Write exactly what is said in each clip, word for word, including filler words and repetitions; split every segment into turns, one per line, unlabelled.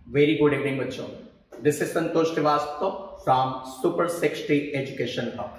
Very good evening बच्चों, this is Santosh Srivastava from super sixty education hub.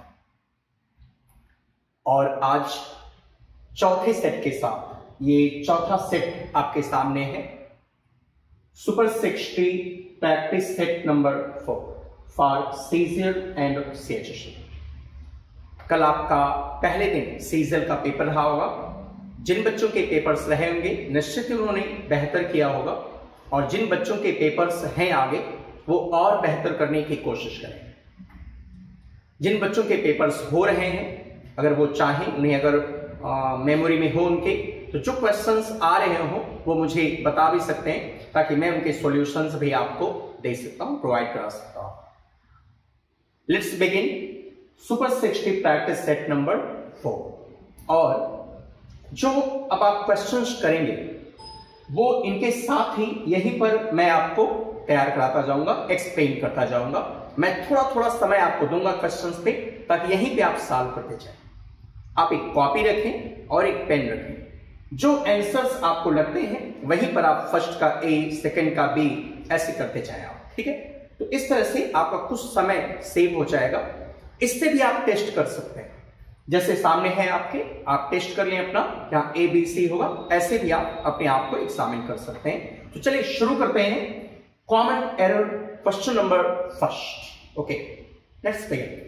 और आज चौथे सेट के साथ, ये चौथा सेट आपके सामने है, super sixty practice set number four for CGL and CHSL. कल आपका पहले दिन सीजीएल का पेपर रहा होगा। जिन बच्चों के पेपर्स रहे होंगे निश्चित ही उन्होंने बेहतर किया होगा, और जिन बच्चों के पेपर्स हैं आगे वो और बेहतर करने की कोशिश करें। जिन बच्चों के पेपर्स हो रहे हैं, अगर वो चाहें, उन्हें अगर आ, मेमोरी में हो उनके, तो जो क्वेश्चंस आ रहे हो वो मुझे बता भी सकते हैं, ताकि मैं उनके सॉल्यूशंस भी आपको दे सकता हूं, प्रोवाइड करा सकता हूं। Let's begin super sixty practice set number four. और जो अब आप क्वेश्चंस करेंगे वो इनके साथ ही यहीं पर मैं आपको तैयार कराता जाऊंगा, एक्सप्लेन करता जाऊंगा। मैं थोड़ा थोड़ा समय आपको दूंगा क्वेश्चंस पे, ताकि यहीं पे आप सॉल्व करते जाएं। आप एक कॉपी रखें और एक पेन रखें। जो आंसर्स आपको लगते हैं वहीं पर आप फर्स्ट का ए, सेकंड का बी, ऐसे करते जाएं आप, ठीक है। तो इस तरह से आपका कुछ समय सेव हो जाएगा। इससे भी आप टेस्ट कर सकते हैं, जैसे सामने है आपके, आप टेस्ट कर लें अपना, यहाँ ए बी सी होगा, ऐसे भी आप अपने आप को एग्जामिन कर सकते हैं। तो चलिए शुरू करते हैं। Common error question number first. Okay, let's begin.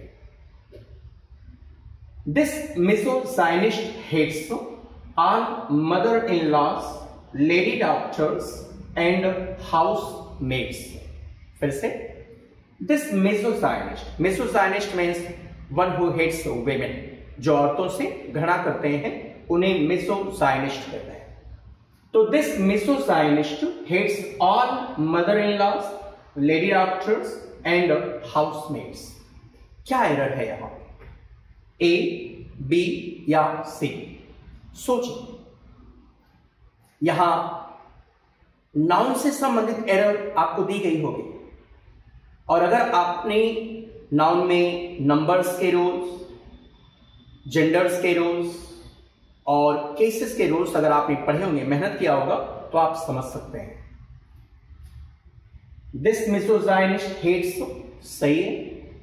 This misogynist hates all mother-in-laws, lady doctors and housemaids. फिर से, this misogynist, misogynist means one who hates women. जो औरतों से घृणा करते हैं उन्हें misogynist कहते हैं। तो this misogynist hates all mother-in-laws, lady doctors and housemaids. क्या एरर है यहां? ए, बी या सी? सोचिए। यहां नाउन से संबंधित एरर आपको दी गई होगी, और अगर आपने नाउन में नंबर्स के रूल्स, जेंडर्स के रूल्स और केसेस के रूल्स अगर आपने पढ़े होंगे, मेहनत किया होगा, तो आप समझ सकते हैं। दिस मिसोजाइनिस्ट हेट्स, सही है।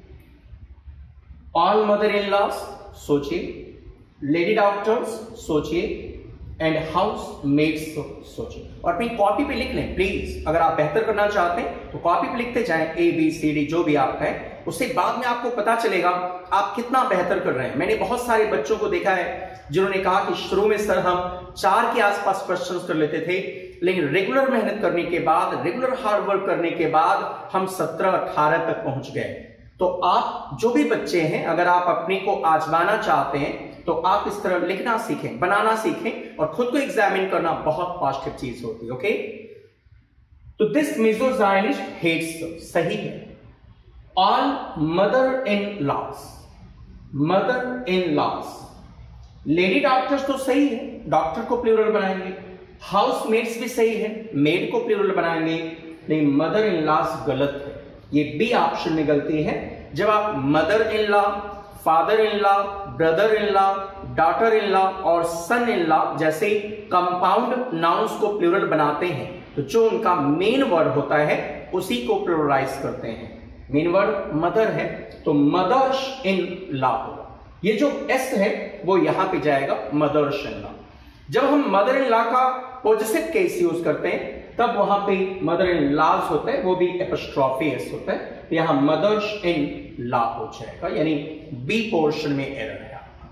ऑल मदर इन लॉस, सोचिए। लेडी डॉक्टर्स, सोचिए। एंड हाउस मेड्स, सोचिए। और अपनी कॉपी पे लिख लें प्लीज। अगर आप बेहतर करना चाहते हैं तो कॉपी पे लिखते जाएं, ए बी सी डी जो भी आपका है, उससे बाद में आपको पता चलेगा आप कितना बेहतर कर रहे हैं। मैंने बहुत सारे बच्चों को देखा है जिन्होंने कहा कि शुरू में सर हम चार के आसपास क्वेश्चंस कर लेते थे, लेकिन रेगुलर मेहनत करने के बाद, रेगुलर हार्ड वर्क करने के बाद हम सत्रह अठारह तक पहुंच गए। तो आप जो भी बच्चे हैं, अगर आप अपने को आजमाना चाहते हैं तो आप इस तरह लिखना सीखें, बनाना सीखें, और खुद को एग्जामिन करना बहुत पॉजिटिव चीज होती है। ओके, तो दिस मिसोजाइनिस्ट हेट्स, सही है। All mother in laws, mother in laws. Lady doctors तो सही है, डॉक्टर को प्लूरल बनाएंगे। हाउस मेड्स भी सही है, मेड को प्लूरल बनाएंगे, लेकिन मदर इन लॉस गलत है। ये बी ऑप्शन में गलती है। जब आप mother in law, father in law, brother in law, daughter in law और सन इन लॉ जैसे कंपाउंड नाउन्स को प्लूरल बनाते हैं, तो जो उनका मेन वर्ड होता है उसी को प्लूरलाइज करते हैं। मेन वर्ड मदर है, तो मदर्स इन लॉ होगा। ये जो एस है वो यहां पे जाएगा, मदर्स इन लॉ। जब हम मदर इन लॉ का पॉजिटिव केस यूज करते हैं, तब वहां पे मदर इन लॉज होता है, वो भी एपोस्ट्रोफी एस होता है। यहां मदर्स इन लॉ हो जाएगा, यानी बी पोर्शन में एरर है आपका।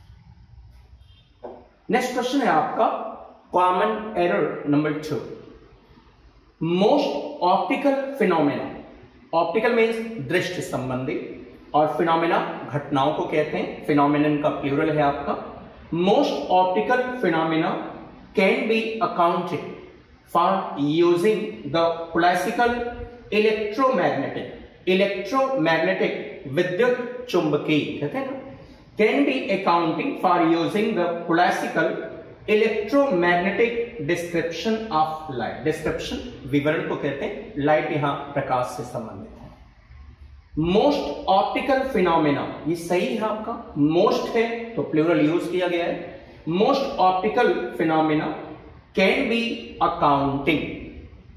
नेक्स्ट क्वेश्चन है आपका common error number two. Most optical phenomena, optical means दृष्टि संबंधी, और फिनोमेना घटनाओं को कहते हैं। फिनोमेनन का प्लूरल है आपका। Most optical phenomena can be accounted for using the classical electromagnetic, electromagnetic विद्युत चुंबकीय कहते हैं ना, can be accounting for using the classical electromagnetic description of light. description विवरण को कहते हैं, लाइट यहां प्रकाश से संबंधित है। मोस्ट ऑप्टिकल फिनोमेना, ये सही है आपका। मोस्ट है तो प्लूरल यूज किया गया है। Most optical phenomena can be accounting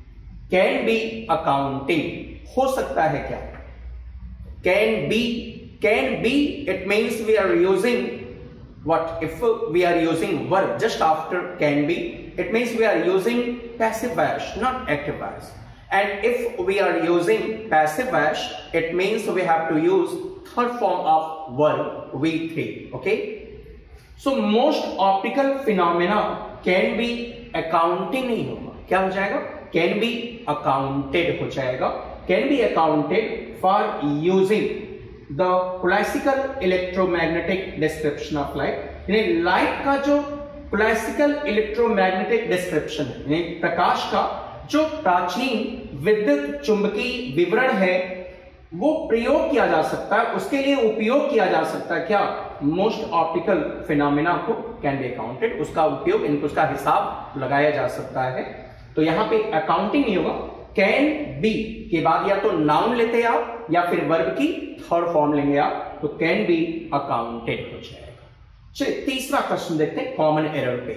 can be accounting हो सकता है क्या? Can be, can be it means we are using what if we are using verb just after can be, it means we are using passive voice, not active voice. And if we are using passive voice, it means we have to use third form of verb V three. Okay, so most optical phenomena can be accounting नहीं होगा, क्या हो जाएगा? Can be accounted हो जाएगा, can be accounted for using the classical electromagnetic description of light. यानी light का जो क्लासिकल इलेक्ट्रोमैग्नेटिक डिस्क्रिप्शन है, यानी प्रकाश का जो प्राचीन विद्युत चुंबकीय विवरण है, वो प्रयोग किया जा सकता है, उसके लिए उपयोग किया जा सकता है क्या? मोस्ट ऑप्टिकल फिनोमेना को कैन बी अकाउंटेड, उसका उपयोग, इनको उसका हिसाब लगाया जा सकता है। तो यहां पे अकाउंटिंग नहीं होगा, कैन बी के बाद या तो नाउन लेते आप या फिर वर्ब की थर्ड फॉर्म लेंगे आप, तो कैन बी अकाउंटेड हो जाएगा। चलिए तीसरा क्वेश्चन देखते हैं कॉमन एरर पे।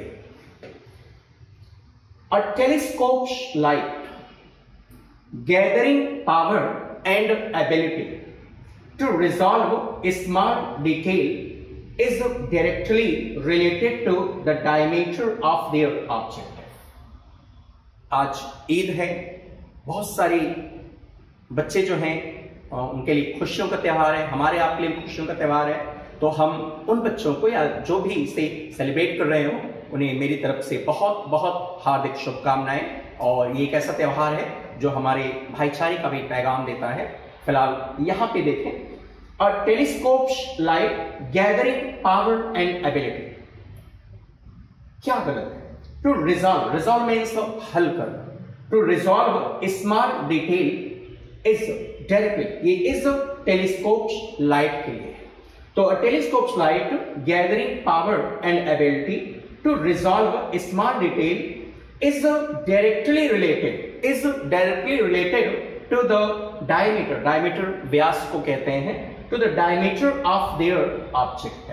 A telescope light gathering power and ability to resolve small detail is directly related to the diameter of their object. आज ईद है, बहुत सारी बच्चे जो हैं उनके लिए खुशियों का त्यौहार है, हमारे आपके लिए खुशियों का त्यौहार है। तो हम उन बच्चों को या जो भी इसे सेलिब्रेट कर रहे हो, उन्हें मेरी तरफ से बहुत बहुत हार्दिक शुभकामनाएं। और ये एक ऐसा त्यौहार है जो हमारे भाईचारे का भी पैगाम देता है। फिलहाल यहां पे देखें, a telescope light gathering power and ability, क्या गलत है? टू रिजॉल्व, रिजॉल्व मीन्स हल करना, to resolve small detail is directly, ये इज टेलीस्कोप लाइट के लिए। तो a telescope light gathering power and ability to resolve a small detail is directly related, is directly related to the diameter, diameter व्यास को कहते हैं, to the diameter of their object।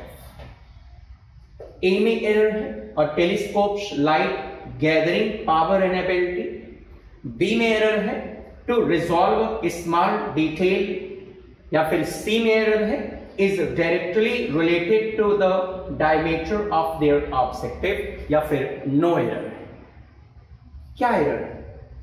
A में error है और telescope light gathering power and ability, B में error है to resolve small detail, या फिर सी में एरर है is directly related to the diameter of their objective, या फिर no error है। क्या एरर है?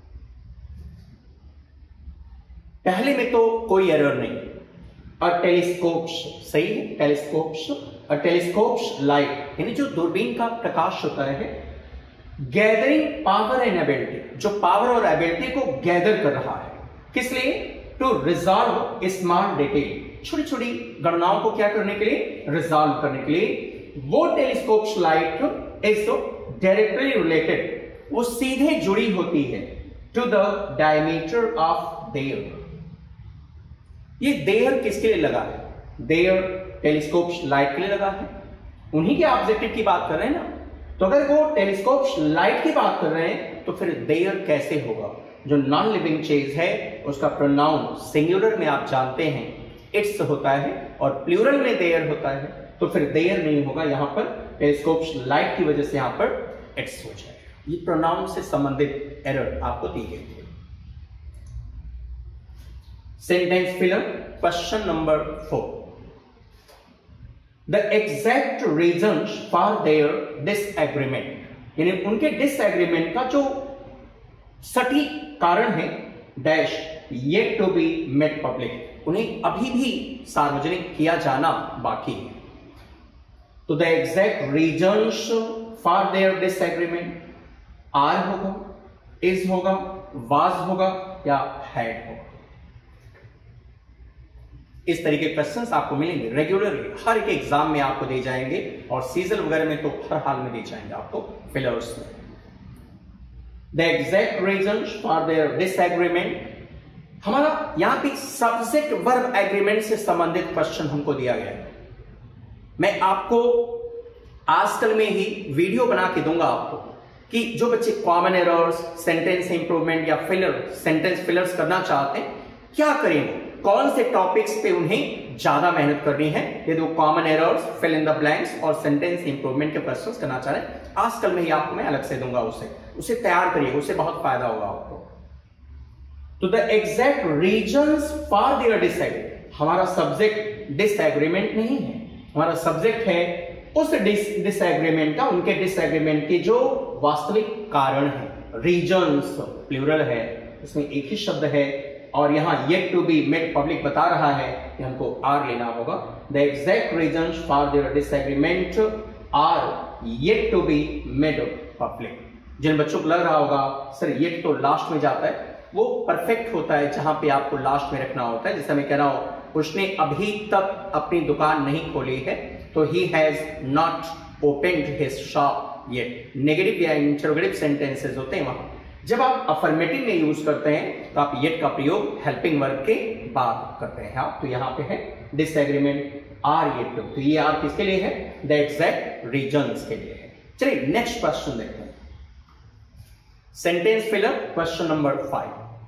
पहले में तो कोई एरर नहीं, और टेलीस्कोप सही है, टेलीस्कोप और टेलीस्कोप लाइट यानी जो दूरबीन का प्रकाश होता है, गैदरिंग पावर एंड एबिलिटी, जो पावर और एबिलिटी को गैदर कर रहा है, किस लिए? टू रिजॉल्व स्मॉल डिटेल, छोटी छोटी गणनाओं को क्या करने के लिए? रिजॉल्व करने के लिए। वो telescope light is directly related, वो सीधे जुड़ी होती है to the diameter of their. ये देयर किसके लिए लगा है? देयर टेलीस्कोप लाइट के लिए लगा है, उन्हीं के ऑब्जेक्टिव की बात कर रहे हैं ना। तो अगर वो टेलीस्कोप लाइट की बात कर रहे हैं तो फिर देयर कैसे होगा? जो नॉन लिविंग चीज है उसका प्रोनाउन सिंगुलर में आप जानते हैं इट्स होता है और प्लूरल में देयर होता है, तो फिर देयर नहीं होगा, यहां पर टेलीस्कोप लाइट की वजह से यहां पर इट्स हो जाएगा। ये प्रोनाउन से संबंधित एरर आपको दी गई है। Sentence filler, question number four. The exact reasons for their disagreement, यानी उनके डिसएग्रीमेंट का जो सटीक कारण है, dash yet to be made public, उन्हें अभी भी सार्वजनिक किया जाना बाकी है। तो the exact reasons for their disagreement are होगा, इज होगा, वाज होगा या हैड होगा। इस तरीके के क्वेश्चंस आपको मिलेंगे रेगुलरली, हर एक एग्जाम में आपको दे जाएंगे और सीजन वगैरह में तो हर हाल में दे जाएंगे आपको फिलर्स में। The exact reasons for their disagreement, हमारा यहां पे सब्जेक्ट वर्ब एग्रीमेंट से संबंधित क्वेश्चन हमको दिया गया है। मैं आपको आजकल में ही वीडियो बना के दूंगा आपको कि जो बच्चे कॉमन एरर्स, सेंटेंस इंप्रूवमेंट या फिलर, सेंटेंस फिलर्स करना चाहते हैं, क्या करेंगे, कौन से टॉपिक्स पे उन्हें ज्यादा मेहनत करनी है। यदि वो common errors, fill in the blanks और सेंटेंस इंप्रूवमेंट के क्वेश्चंस करना चाह रहे हैं, आजकल में ही आपको मैं अलग से दूंगा, उसे उसे तैयार करिए, उससे बहुत फायदा होगा आपको। तो the exact reasons for their disagreement, हमारा सब्जेक्ट डिसएग्रीमेंट नहीं है, हमारा सब्जेक्ट है उस डिसएग्रीमेंट का, उनके डिसएग्रीमेंट के जो वास्तविक कारण है। रीजंस प्लूरल है, इसमें एक ही शब्द है, और यहां yet to be made public बता रहा है कि हमको आर लेना होगा। The exact reasons for their disagreement are yet to be made public. जिन बच्चों को लग रहा होगा सर येट तो लास्ट में जाता है, वो परफेक्ट होता है जहां पे आपको लास्ट में रखना होता है। जैसे मैं कह रहा हूं उसने अभी तक अपनी दुकान नहीं खोली है, तो he has not opened his shop yet. Negative या इंटरोगेटिव सेंटेंसेस होते हैं वहां। जब आप अफर्मेटिव में यूज करते हैं तो आप येट का प्रयोग हेल्पिंग वर्ब के बाद करते हैं आप। तो यहां पे है डिसएग्रीमेंट आर येट टू, तो ये आर किसके लिए है? द एग्जैक्ट रीजंस के लिए है। चलिए नेक्स्ट क्वेश्चन देखते हैं। Sentence filler question number five,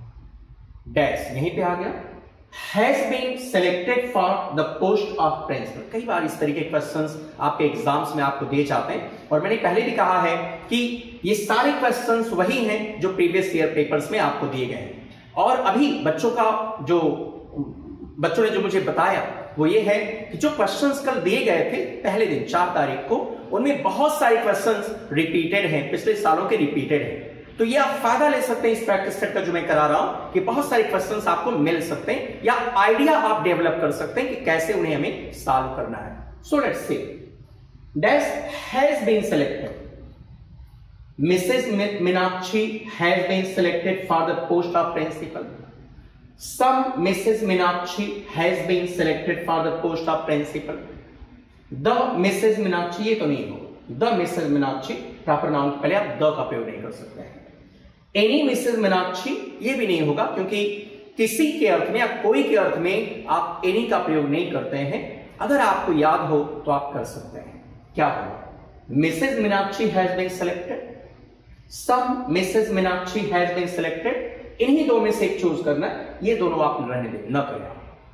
dash यहीं पे आ गया, has been selected for the post of principal. कई बार इस तरीके के क्वेश्चंस आपके एग्जाम्स में आपको दिए जाते हैं, और मैंने पहले भी कहा है कि ये सारे क्वेश्चंस वही हैं जो प्रीवियस ईयर पेपर्स में आपको दिए गए हैं। और अभी बच्चों का जो बच्चों ने जो मुझे बताया वो ये है कि जो क्वेश्चंस कल दिए गए थे पहले दिन चार तारीख को, उनमें बहुत सारे क्वेश्चंस रिपीटेड हैं, पिछले सालों के रिपीटेड हैं। तो ये आप फायदा ले सकते हैं इस प्रैक्टिस सेट का जो मैं करा रहा हूं, कि बहुत सारे क्वेश्चंस आपको मिल सकते हैं, या आइडिया आप डेवलप कर सकते हैं कि कैसे उन्हें हमें सॉल्व करना है। So let's see, dash has been selected, Mrs Meenakshi has been selected for the post of principal. Some Mrs Meenakshi has been selected for the post of principal. The Mrs Meenakshi, ये तो नहीं होगा, the Mrs Meenakshi proper noun के पहले आप the का प्रयोग नहीं कर सकते हैं। एनी मिसेस मीनाक्षी, ये भी नहीं होगा, क्योंकि किसी के अर्थ में या कोई के अर्थ में आप एनी का प्रयोग नहीं करते हैं। अगर आपको याद हो तो आप कर सकते हैं। क्या होगा? Mrs Meenakshi has been selected, some Mrs Meenakshi has been selected, इन्हीं दो में से एक चूज करना है, ये दोनों आप रहने दें, न करें।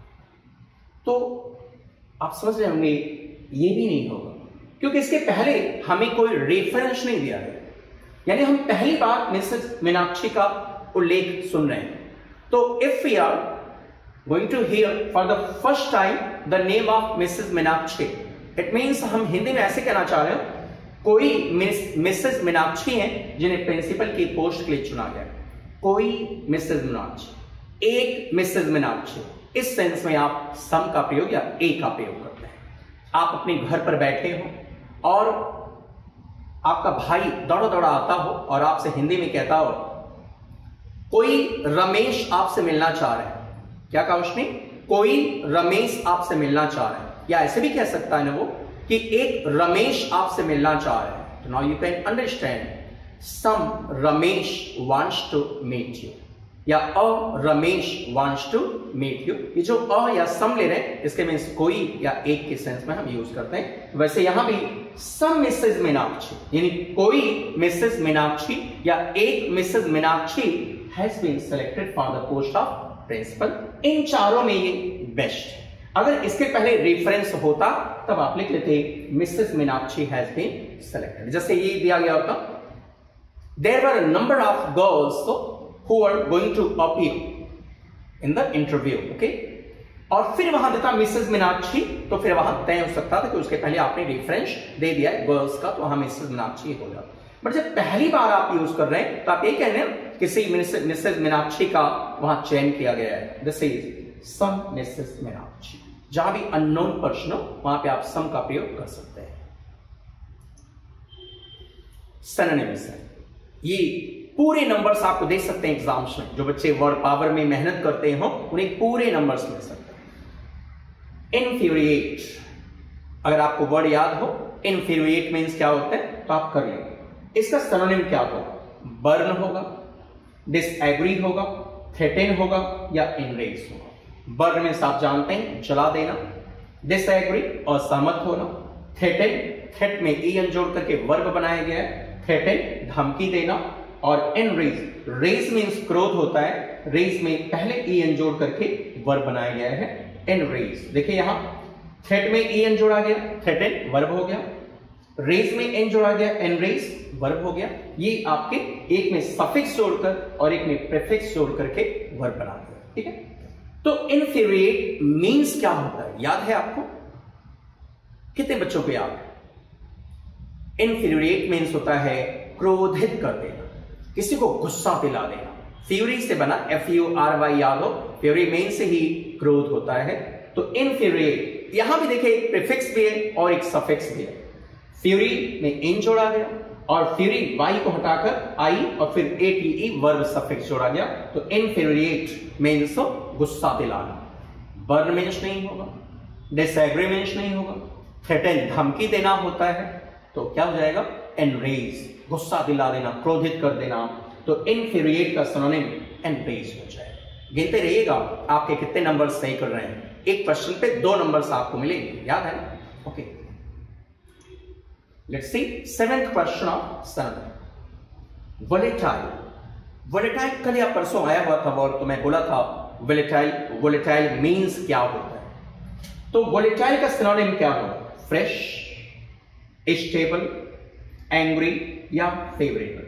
तो आप समझ रहे होंगे ये भी नहीं होगा, क्योंकि इसके पहले हमें कोई रेफरेंस नहीं दिया गया, यानी हम पहली बार मिसेस मीनाक्षी का उल्लेख सुन रहे हैं। तो if we are going to hear for the first time the name of Mrs Meenakshi, it means हम हिंदी में ऐसे कहना चाह रहे हैं कोई मिस मिसेस मीनाक्षी हैं जिन्हें प्रिंसिपल की पोस्ट के लिए चुना गया। कोई मिसेस मीनाक्षी, एक मिसेस मीनाक्षी, इस सेंस में आप सम का प्रयोग या ए का प्रयोग करते हैं। आप अपने घर पर बैठे हो और आपका भाई दौड़ा दौड़ा आता हो और आपसे हिंदी में कहता हो कोई रमेश आपसे मिलना चाह रहा है। क्या कहा उसने? कोई रमेश आपसे मिलना चाह रहा है, या ऐसे भी कह सकता है ना वो कि एक रमेश आपसे मिलना चाह रहा है। तो now you can understand some Ramesh wants to meet you, या a Ramesh wants to meet you. ये जो अ या सम ले रहे हैं इसके मीन्स कोई या एक के सेंस में हम यूज करते हैं। वैसे यहां भी सम मिसेस मीनाक्षी, यानी कोई मिसेस मीनाक्षी या एक Mrs Meenakshi has been selected for the post of principal. इन चारों में ये बेस्ट है। अगर इसके पहले रेफरेंस होता तब आप लिख लेते Mrs Meenakshi has been selected. जैसे ये दिया गया होता, there were a number of girls who are going to appear in the interview, okay? और फिर वहां देता मिसेस मीनाक्षी, तो फिर वहां तय हो सकता था कि उसके पहले आपने रेफरेंस दे दिया है गर्ल्स का, तो वहां मिसेस मीनाक्षी हो जाता। बट जब पहली बार आप यूज कर रहे हैं तो आप ये कह रहे हैं किसी मिसेस मीनाक्षी का वहां चयन किया गया है। This is some Mrs Meenakshi. जहां भी अननोन पर्सन हो वहां पे आप सम का प्रयोग कर सकते हैं। सिनोनिम्स है, ये पूरे नंबर्स आपको दे सकते हैं एग्जाम्स में। जो बच्चे वर्ड पावर में मेहनत करते हो उन्हें पूरे नंबर्स मिल सकते हैं। इन्फ्यूरिएट, अगर आपको वर्ड याद हो इन्फ्यूरिएट मीन्स क्या होता है तो आप कर लेंगे। इसका सिनोनिम क्या होगा? बर्न होगा, डिसएग्री होगा, थ्रेटन होगा या इनरेज होगा। बर्न मीन्स आप जानते हैं जला देना, डिसएग्री असहमत होना, थ्रेटन थ्रेट में ई एन जोड़ करके वर्ब बनाया गया है, थ्रेटन धमकी देना, और एनरेज, रेज मीन्स क्रोध होता है, रेज में पहले ई एन जोड़ करके वर्ब बनाया गया है एनरेज। देखिए यहां थ्रेट में ई एन जोड़ा गया, थ्रेटन वर्ब हो गया, रेज में एन जोड़ा गया, एनरेज वर्ब हो गया। ये आपके एक में सफिक्स जोड़कर और एक में प्रीफिक्स जोड़ करके वर्ब बना दिया, ठीक है। तो इनफीरिएट मींस क्या होता है, याद है आपको? कितने बच्चों को याद है? इनफीरिएट मींस होता है क्रोधित कर देना, किसी को गुस्सा दिला देना। फ्यूरी से बना, एफ यू आर वाई याद हो, फ्यूरी मींस से ही क्रोध होता है। तो इनफीरिएट, यहां भी देखिए एक प्रीफिक्स भी है और एक सफिक्स भी है। फ्यूरी में इन जोड़ा गया और फ्यूरी वाई को हटाकर आई और फिर A T E verb suffix जोड़ा गया। तो इनफीरिएट मींस गुस्सा दिलाना। बर्न मींस नहीं होगा, डिसएग्री मींस नहीं होगा, थ्रेटन धमकी देना होता है। तो क्या हो जाएगा? एनरेज, गुस्सा दिला देना, क्रोधित कर देना। तो इनफीरिएट का सिनोनिम एनरेज हो जाएगा। गिनते रहिएगा आपके कितने नंबर सही कर रहे हैं। एक प्रश्न पे दो नंबर्स आपको मिलेंगे, याद है ना? Okay, let's see seventh question of seven. Volatile. Volatile कल या परसों आया हुआ था और तो मैं बोला था वोलेटाइल, वोलेटाइल मींस क्या होता है। तो वोलेटाइल का सिनोनिम क्या होगा? फ्रेश, स्टेबल, एंग्री या फेवरेबल।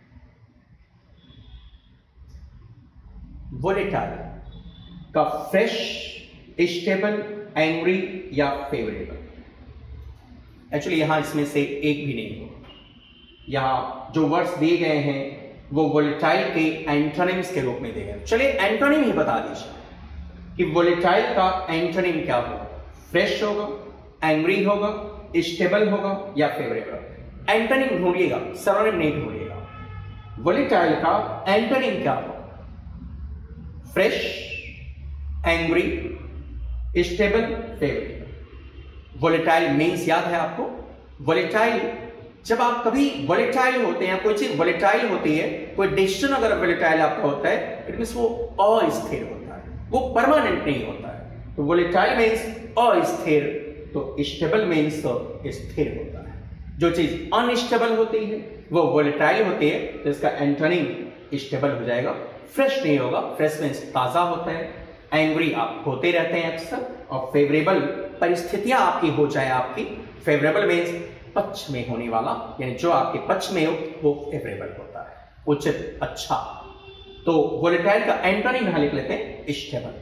वोलेटाइल का फ्रेश, स्टेबल, एंग्री या फेवरेबल। एक्चुअली यहां इसमें से एक भी नहीं होगा। यहां जो वर्ड्स दिए गए हैं वो वोलेटाइल के एंटोनिम्स के रूप में दिए गए। चलिए एंटोनिम ही बता दीजिए कि वोलेटाइल का एंटोनिम क्या होगा। फ्रेश होगा, एंग्री होगा, स्टेबल होगा या फेवरेबल। एंटोनिम ढूंढिएगा, सिनोनिम नहीं ढूंढिएगा। वोलेटाइल का एंटोनिम क्या होगा? Fresh, angry, stable, favourable. Volatile means याद है आपको? वोलेटाइल, जब आप कभी वोलेटाइल होते हैं, कोई चीज वोलेटाइल होती है, कोई डिसीजन अगर वोलेटाइल आपका होता है, इट मींस वो अस्थिर होता है, वो परमानेंट नहीं होता है। तो वोलेटाइल मींस अस्थिर, तो स्टेबल मींस स्थिर होता है। जो चीज अनस्टेबल होती है वो वोलेटाइल होती है, तो इसका एंटोनिम स्टेबल हो जाएगा। फ्रेश नहीं होगा, फ्रेश मींस ताजा होता है, एंग्री आप होते रहते हैं अक्सर, और फेवरेबल परिस्थितियां आपकी हो जाए आपकी। फेवरेबल मींस पक्ष में होने वाला, यानी जो आपके पक्ष में हो वो फेवरेबल होता है, उचित, अच्छा। तो वोलेटाइल का एंटोनिम यहां लिख लेते हैं स्टेबल।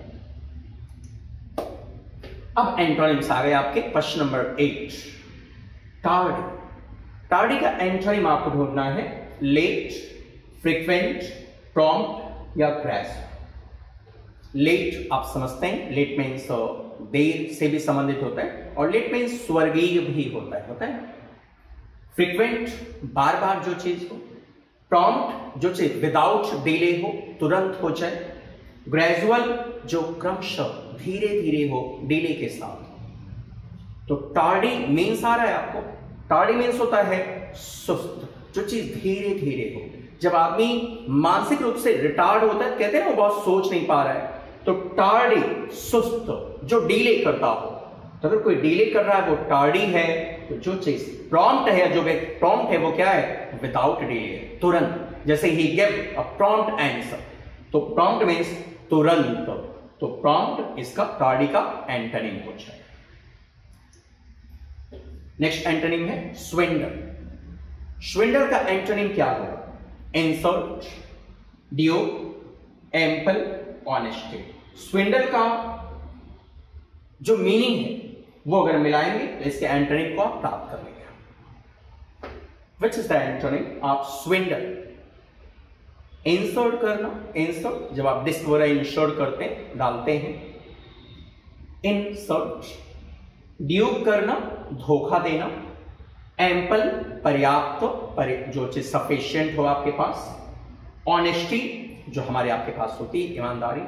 अब एंटोनिम्स आ गए आपके। Question number eight, tardy. Tardy का एंटोनिम आपको ढूंढना है। लेट, फ्रीक्वेंट, प्रॉम्प्ट या ग्रेजुअल। लेट आप समझते हैं, लेट मीन्स देर से भी संबंधित होता है, और लेट मीन्स स्वर्गीय भी होता है, होता है। फ्रीक्वेंट, बार बार जो चीज हो। प्रॉम्प्ट, जो चीज विदाउट डिले हो, तुरंत हो जाए। ग्रेजुअल, जो क्रमशः धीरे धीरे हो, डिले के साथ। तो टार्डी मीन्स आ रहा है आपको। टार्डी मीन्स होता है सुस्त, जो चीज धीरे धीरे हो। जब आदमी मानसिक रूप से रिटार्ड होता है, कहते हैं वो बहुत सोच नहीं पा रहा है, तो टार्डी, सुस्त, जो डिले करता हो। तो अगर कोई डिले कर रहा है वो टार्डी है। तो जो चीज प्रॉम्प्ट है, जो प्रॉम्प्ट है वो क्या है? विदाउट डिले, तुरंत। जैसे ही गिव अ प्रॉम्प्ट आंसर, तो प्रॉम्प्ट मीन्स तुरंत। तो प्रॉम्प्ट इसका टार्डी का एंटोनिम हो जाए। नेक्स्ट एंटोनिम है स्विंडल। स्विंडल का एंटोनिम क्या होगा? Insult, dupe, ample, honesty. Swindle का जो मीनिंग है वो अगर मिलाएंगे तो इसके एंटोनिम को आप प्राप्त कर लेंगे। Which is the antonym of swindle? Insert करना, इंसर्ट जब आप डिस्क वगैरह इंसर्ट करते हैं, डालते हैं, इंसर्ट। ड्यूप करना, धोखा देना। एम्पल, पर्याप्त, पर जो चीज सफिशिएंट हो आपके पास। ऑनेस्टी, जो हमारे आपके पास होती है, ईमानदारी।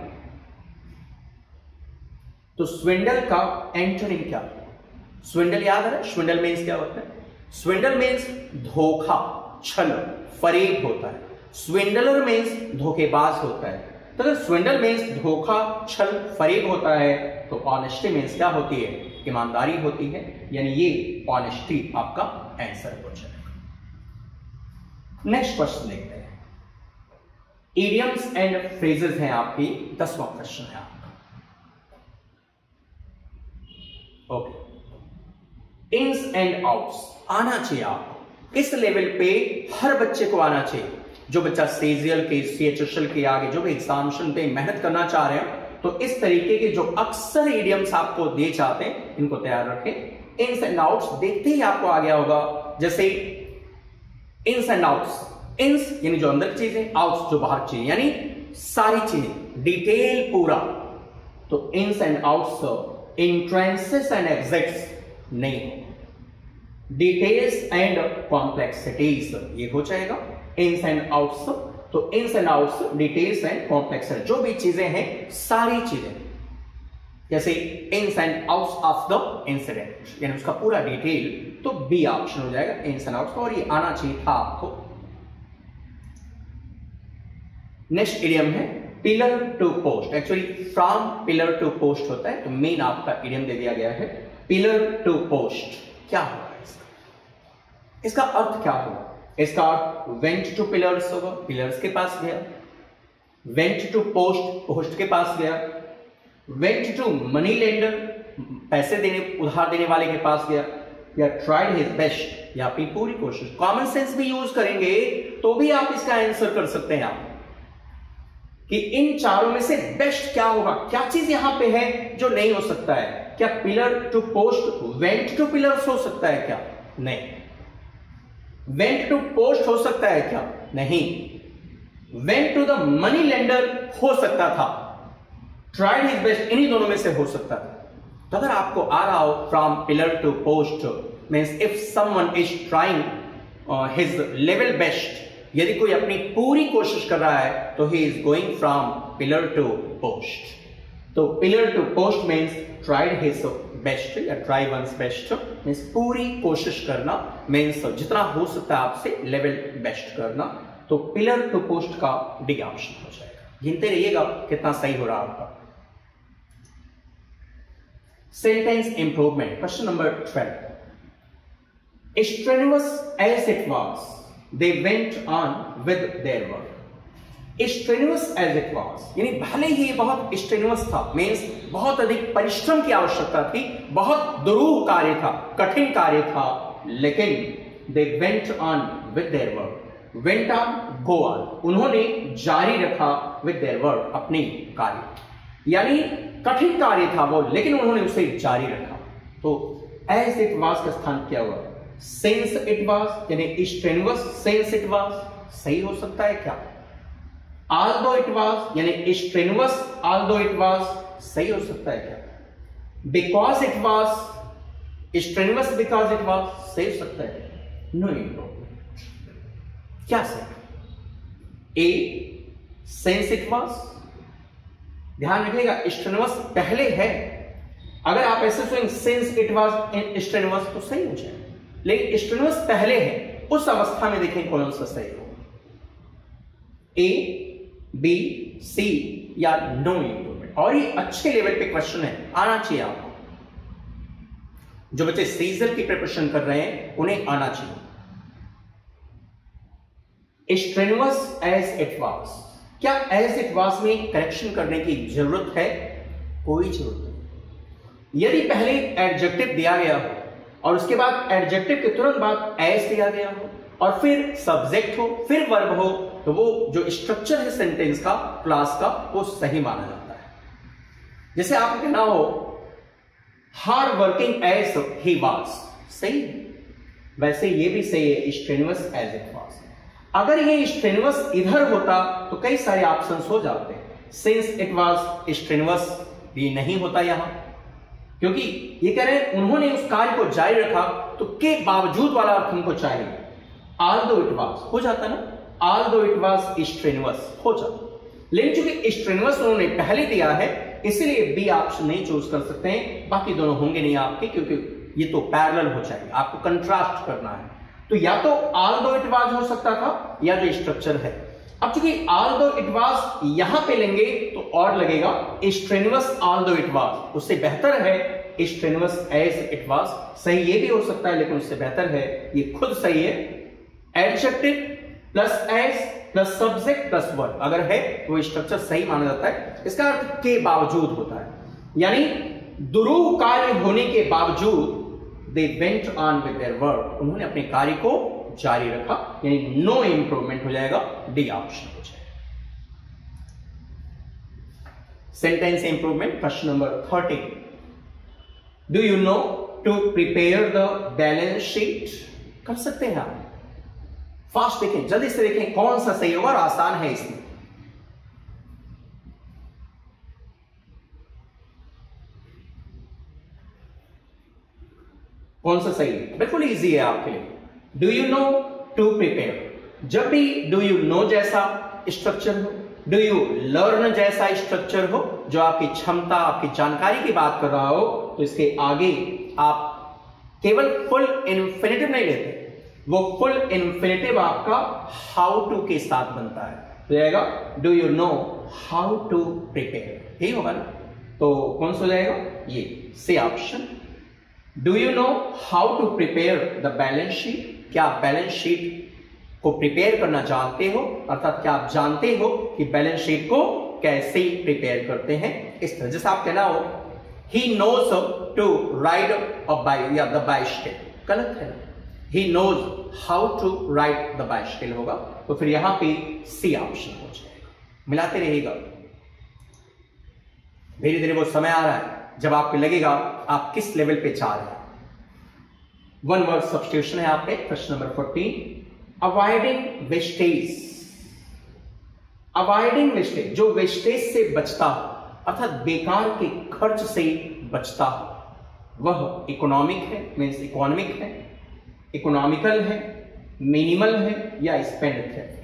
तो स्विंडल का एंटोनिम क्या है? स्विंडल याद है? स्विंडल मीन्स क्या होता है? स्विंडल मीन्स धोखा, छल, फरेब होता है। स्विंडलर मीन्स धोखेबाज होता है। तो अगर स्विंडल मीन्स धोखा, छल, फरेब होता है, तो ऑनेस्टी मीन्स क्या होती है? ईमानदारी होती है। यानी ये ऑनेस्टी आपका आंसर हो जाएगा। नेक्स्ट क्वेश्चन देखते हैं। इडियम्स एंड फ्रेजेस हैं आपकी, दसवां क्वेश्चन है आपका। ओके, इन्स एंड आउट्स आना चाहिए आपको। इस लेवल पे हर बच्चे को आना चाहिए। जो बच्चा सीजीएल के, सीएचएसएल के आगे जो भी एग्जामिनेशन पे मेहनत करना चाह रहे हैं, तो इस तरीके के जो अक्सर इडियम्स आपको दिए जाते हैं, इनको तैयार रखें। इन्स एंड आउट्स देखते ही आपको आ गया होगा। जैसे इन्स एंड आउट्स, इन्स यानी जो अंदर की चीजें, आउट्स जो बाहर चीजें, यानी सारी चीजें, डिटेल पूरा। तो ins and outs entrances and exits नहीं, डिटेल्स एंड कॉम्प्लेक्सिटीज ये हो जाएगा इन्स एंड आउट्स। तो ins and outs, details and complexity, जो भी चीजें हैं सारी चीजें, जैसे ins and outs of the incident यानी उसका पूरा डिटेल, तो बी ऑप्शन हो जाएगा इन्स एंड आउट्स। और ये आना चाहिए था आपको। नेक्स्ट इडियम है pillar to post. Actually from pillar to post होता है, तो मेन आपका इडियम दे दिया गया है पिलर टू पोस्ट। क्या होगा इसका, इसका अर्थ क्या होगा? इसका अर्थ वेंट टू पिलर्स होगा, पिलर्स के पास गया। वेंट टू पोस्ट, पोस्ट के पास गया। वेंट टू मनी लेंडर, पैसे देने, उधार देने वाले के पास गया। या ट्राइड हिज बेस्ट, या अपनी पूरी कोशिश। कॉमन सेंस भी यूज करेंगे तो भी आप इसका आंसर कर सकते हैं आप कि इन चारों में से बेस्ट क्या होगा, क्या चीज यहां पे है जो नहीं हो सकता है। क्या pillar to post went to pillars हो सकता है क्या? नहीं। वेंट टू पोस्ट हो सकता है क्या? नहीं। Went to the money lender हो सकता था। ट्राइड हिज बेस्ट इन्हीं दोनों में से हो सकता था। तो अगर आपको आ रहा हो from pillar to post, means if someone is trying his level best, यदि कोई अपनी पूरी कोशिश कर रहा है तो he is going from pillar to post. तो pillar to post means tried his best या ट्राई वंस बेस्ट, मीन्स पूरी कोशिश करना, मीन्स जितना हो सकता है आपसे लेवल बेस्ट करना। तो पिलर टू पोस्ट का डी ऑप्शन हो जाएगा। गिनते रहिएगा कितना सही हो रहा है आपका। Sentence improvement, question number twelve. Strenuous as it was, they went on with their work. Strenuous as it was, यानी भले ही बहुत strenuous था, मीन्स बहुत अधिक परिश्रम की आवश्यकता थी, बहुत दुरूह कार्य था, कठिन कार्य था, लेकिन they went on with their work. Went on, go on, उन्होंने जारी रखा with their work, अपनी कार्य। यानी कठिन कार्य था वो, लेकिन उन्होंने उसे जारी रखा। तो as it was का स्थान क्या हुआ? Since it was, यानी strenuous since it was सही हो सकता है क्या? Although it was, यानी strenuous although it was सही हो सकता है क्या? Because it was, strenuous because it was सही हो सकता है? No improvement। क्या सही? A since it was, ध्यान रखिएगा strenuous पहले है। अगर आप ऐसे सोचेंगे since it was strenuous तो सही हो जाएगा, लेकिन स्ट्रेनुअस पहले है, उस अवस्था में देखें कौन सा सही हो। ए, बी, सी या नो इंप्रूवमेंट। और ये अच्छे लेवल पे क्वेश्चन है, आना चाहिए आपको। जो बच्चे सीजन की प्रिपरेशन कर रहे हैं उन्हें आना चाहिए। स्ट्रेनुअस एज इट वाज, क्या एज इट वाज में करेक्शन करने की जरूरत है? कोई जरूरत नहीं। यदि पहले एडजेक्टिव दिया गया हो और उसके बाद एडजेक्टिव के तुरंत बाद एज दिया गया हो और फिर सब्जेक्ट हो, फिर वर्ब हो, तो वो जो स्ट्रक्चर है सेंटेंस का, क्लास का, वो सही माना जाता है। जैसे आपको कहना हो hard working as he was, सही है। वैसे ये भी सही है स्ट्रेनुअस एज इट वाज। अगर ये स्ट्रेनुअस इधर होता तो कई सारे ऑप्शंस हो जाते हैं। सिंस इट वाज स्ट्रेनुअस, ये नहीं होता यहां, क्योंकि ये कह रहे हैं उन्होंने उस कार्य को जारी रखा, तो के बावजूद वाला अर्थ हमको चाहिए। although it was हो जाता ना, although it was strenuous हो जाता, लेकिन चूंकि strenuous उन्होंने पहले दिया है इसलिए बी ऑप्शन नहीं चूज कर सकते हैं। बाकी दोनों होंगे नहीं आपके, क्योंकि ये तो पैरेलल हो जाएंगे, आपको कंट्रास्ट करना है। तो या तो although it was हो सकता था या जो स्ट्रक्चर है। अब चूंकि although it was यहां पे लेंगे तो और लगेगा strenuous although it was, उससे बेहतर है strenuous as it was। सही ये भी हो सकता है, लेकिन उससे बेहतर है ये खुद सही है। Adjective plus as plus subject plus verb अगर है तो स्ट्रक्चर सही माना जाता है। इसका अर्थ के बावजूद होता है, यानी दुरूह कार्य होने के बावजूद they went on with their work, उन्होंने अपने कार्य को जारी रखा, यानी नो इंप्रूवमेंट हो जाएगा, डी ऑप्शन हो जाएगा। Sentence improvement question number thirteen, do you know to prepare the balance sheet? कर सकते हैं आप, फास्ट देखें, जल्दी से देखें कौन सा सही होगा और आसान है इसमें। कौन सा सही है? बिल्कुल इजी है आपके लिए। Do you know to prepare, जब भी डू यू नो जैसा स्ट्रक्चर हो, डू यू लर्न जैसा स्ट्रक्चर हो, जो आपकी क्षमता, आपकी जानकारी की बात कर रहा हो, तो इसके आगे आप केवल फुल इन्फिनिटिव नहीं लेते, वो फुल इन्फिनिटिव आपका हाउ टू के साथ बनता है, तो जाएगा do you know how to prepare, यही होगा ना। तो कौन सा हो जाएगा? ये C option. Do you know how to prepare the balance sheet, क्या आप बैलेंस शीट को प्रिपेयर करना जानते हो, अर्थात क्या आप जानते हो कि बैलेंस शीट को कैसे प्रिपेयर करते हैं। इस तरह जैसे आप कहना हो he knows to ride a bike या द बाइसिकल, गलत है, he knows how to ride the bicycle होगा, तो फिर यहां पे सी ऑप्शन हो जाएगा। मिलाते रहिएगा, धीरे धीरे वो समय आ रहा है जब आपको लगेगा आप किस लेवल पे जा रहे हैं। वन वर्ड सब्स्टिट्यूशन है आप पे, question number fourteen, avoiding wastage. Avoiding wastage, जो वेस्टेज से बचता हो, अर्थात बेकार के खर्च से बचता हो, वह इकोनॉमिक है, मीन्स इकोनॉमिक है, इकोनॉमिकल है, मिनिमल है या स्पेंड है।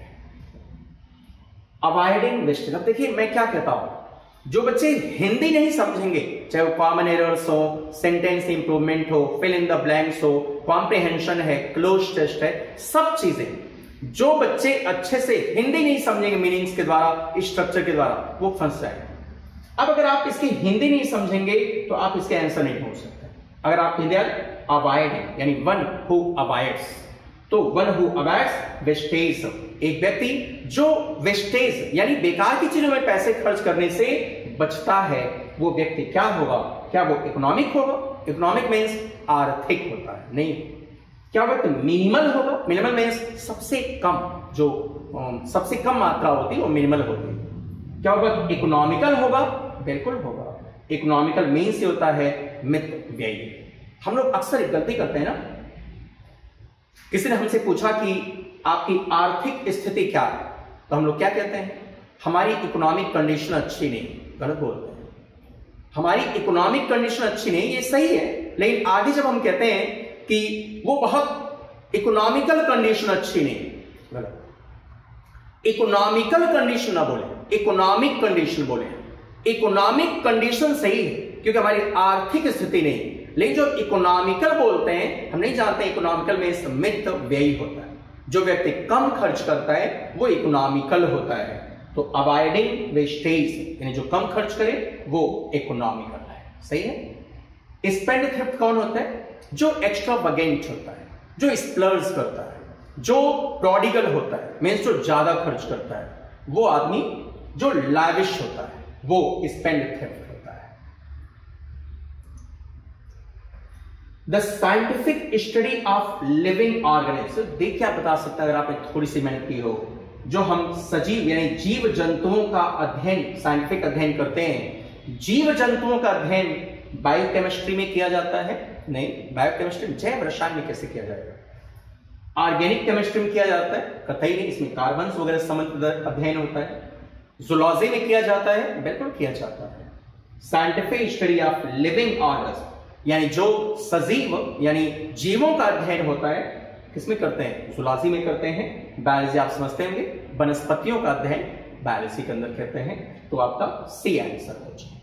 अवॉइडिंग वेस्टेज, अब देखिए मैं क्या कहता हूं, जो बच्चे हिंदी नहीं समझेंगे, चाहे वो कॉमन एरर्स हो, सेंटेंस इंप्रूवमेंट हो, फिल इन द ब्लैंक्स हो, कॉम्प्रिहेंशन है, क्लोज टेस्ट है, सब चीजें, जो बच्चे अच्छे से हिंदी नहीं समझेंगे मीनिंग्स के द्वारा, स्ट्रक्चर के द्वारा, वो फंस जाएंगे। अब अगर आप इसकी हिंदी नहीं समझेंगे तो आप इसके आंसर नहीं ढूंढ सकते। अगर आप हिंदी अवॉइड यानी वन हु अवॉइड्स, तो वन हु अवॉइड्स वेस्टेज, एक व्यक्ति जो वेस्टेज यानी बेकार की चीजों में पैसे खर्च करने से बचता है, वो व्यक्ति क्या होगा? क्या वो इकोनॉमिक होगा? इकोनॉमिक मीन्स आर्थिक होता है, नहीं। क्या वो मिनिमल होगा? मिनिमल मीन्स सबसे कम, जो सबसे कम मात्रा होती है वो मिनिमल होती है। क्या वो इकोनॉमिकल होगा? बिल्कुल होगा। इकोनॉमिकल मीन्स होता है मित व्ययी। हम लोग अक्सर एक गलती करते हैं ना, किसी ने हमसे पूछा कि आपकी आर्थिक स्थिति क्या है, तो हम लोग क्या कहते हैं? हमारी इकोनॉमिक कंडीशन अच्छी नहीं। गलत बोलते हैं, हमारी इकोनॉमिक कंडीशन अच्छी नहीं, ये सही है, लेकिन आगे जब हम कहते हैं कि वो बहुत इकोनॉमिकल कंडीशन अच्छी नहीं, गलत। इकोनॉमिकल कंडीशन ना बोले, इकोनॉमिक कंडीशन बोले। इकोनॉमिक कंडीशन सही है क्योंकि हमारी आर्थिक स्थिति नहीं, लेकिन जो इकोनॉमिकल बोलते हैं, हम नहीं जानते इकोनॉमिकल में मित व्ययी होता है। जो व्यक्ति कम खर्च करता है वो इकोनॉमिकल होता है। तो अवॉइडिंग वेस्टेज यानी जो कम खर्च करे वो इकोनॉमिकल है, सही है। स्पेंड थ्रिफ्ट कौन होता है? जो एक्स्ट्रावेगेंट होता है, जो स्प्लर्ज करता है, जो प्रोडिगल होता है, मीन्स जो ज्यादा खर्च करता है, वो आदमी जो लाविश होता है वो स्पेंड थ्रिफ्ट होता है। The scientific study of living organism, देख क्या बता सकता है अगर आपने थोड़ी सी मेहनत की हो, जो हम सजीव यानी जीव जंतुओं का अध्ययन, साइंटिफिक अध्ययन करते हैं। जीव जंतुओं का अध्ययन बायोकेमिस्ट्री में किया जाता है? नहीं, बायोकेमिस्ट्री में, जैव रसायन में कैसे किया जाएगा? ऑर्गेनिक केमिस्ट्री में किया जाता है? कतई नहीं, इसमें कार्बन वगैरह संबंधित अध्ययन होता है। जूलॉजी में किया जाता है? बिल्कुल किया जाता है। Scientific study of living organs यानी जो सजीव यानी जीवों का अध्ययन होता है, किसमें करते हैं? जूलॉजी में करते हैं। बायोलॉजी आप समझते होंगे, वनस्पतियों का अध्ययन बायोलॉजी के अंदर करते हैं। तो आपका सी आंसर हो जाए।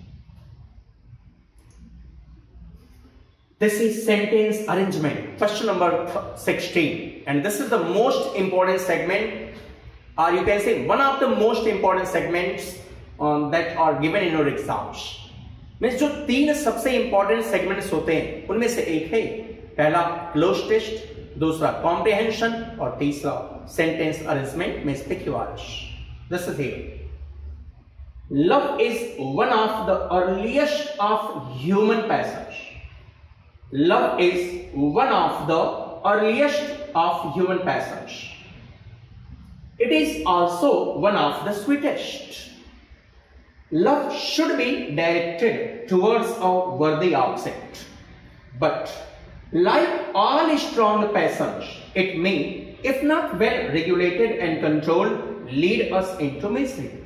This is sentence arrangement, question number sixteen, and this is the most important segment, or you can say one of the most important segments um, that are given in your exams. Means जो तीन सबसे important segments होते हैं उनमें से एक है पहला क्लोज टेस्ट, दूसरा कॉम्प्रिहेंशन और तीसरा sentence arrangement means pictures. This is here, love is one of the earliest of human passage. Love is one of the earliest of human passions. It is also one of the sweetest. Love should be directed towards a worthy object, but like all strong passions, it may, if not well regulated and controlled, lead us into misery,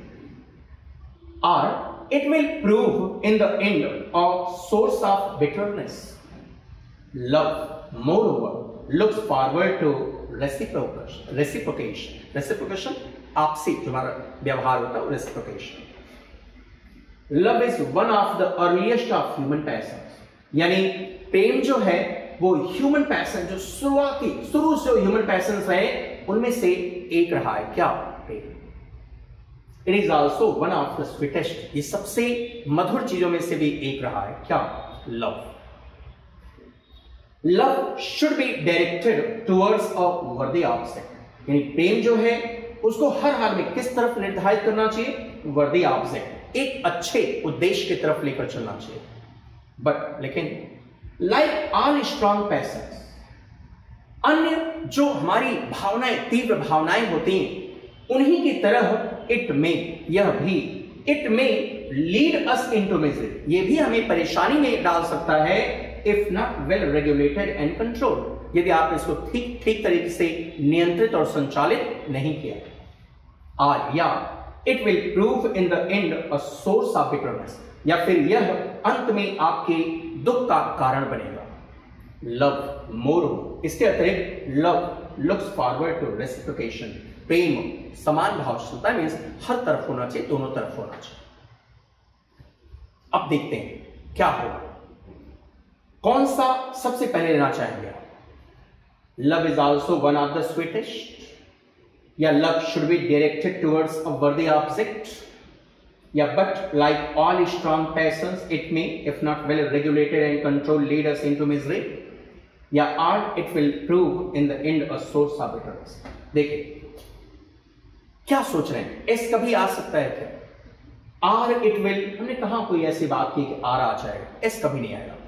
or it will prove in the end a source of bitterness. Love, moreover, looks forward to reciprocation. Reciprocation, reciprocation, आपसी जो हमारा व्यवहार होता है, reciprocation. Love is one of the earliest of human passions. यानी प्रेम जो है वो ह्यूमन पैशन, जो शुरुआती शुरू से ह्यूमन पैशंस हैं उनमें से एक रहा है. क्या? प्रेम. It is also one of the sweetest, ये सबसे मधुर चीजों में से भी एक रहा है. क्या? Love. Love should be directed towards a worthy object. यानी प्रेम जो है उसको हर हाल में किस तरफ निर्धारित करना चाहिए? वर्दी ऑब्जेक्ट, एक अच्छे उद्देश्य की तरफ लेकर चलना चाहिए. बट लेकिन लाइक ऑल स्ट्रॉन्ग पैशंस, अन्य जो हमारी भावनाएं, तीव्र भावनाएं होती हैं, उन्हीं की तरह इट में, यह भी, इट में लीड अस इनटू मिजरी, ये भी हमें परेशानी में डाल सकता है if not well regulated and controlled, यदि आप इसको ठीक ठीक तरीके से नियंत्रित और संचालित नहीं किया. और या it will prove in the end a source of bitterness, या फिर यह अंत में आपके दुख का कारण बनेगा. लव मोर, इसके अतिरिक्त love looks forward to reciprocation. प्रेम समान भावशीलता मीन्स हर तरफ होना चाहिए, दोनों तरफ होना चाहिए. अब देखते हैं क्या होगा. कौन सा सबसे पहले लेना चाहेंगे? Love is also one of the sweetest, या love should be directed towards a worthy object, या but like all strong passions it may, if not well regulated and control, lead us into misery, या or it will prove in the end a source of bitterness. देखिए क्या सोच रहे हैं, S कभी आ सकता है क्या? आर इट विल, हमने कहां कोई ऐसी बात की कि आर आ जाएगा, एस कभी नहीं आएगा.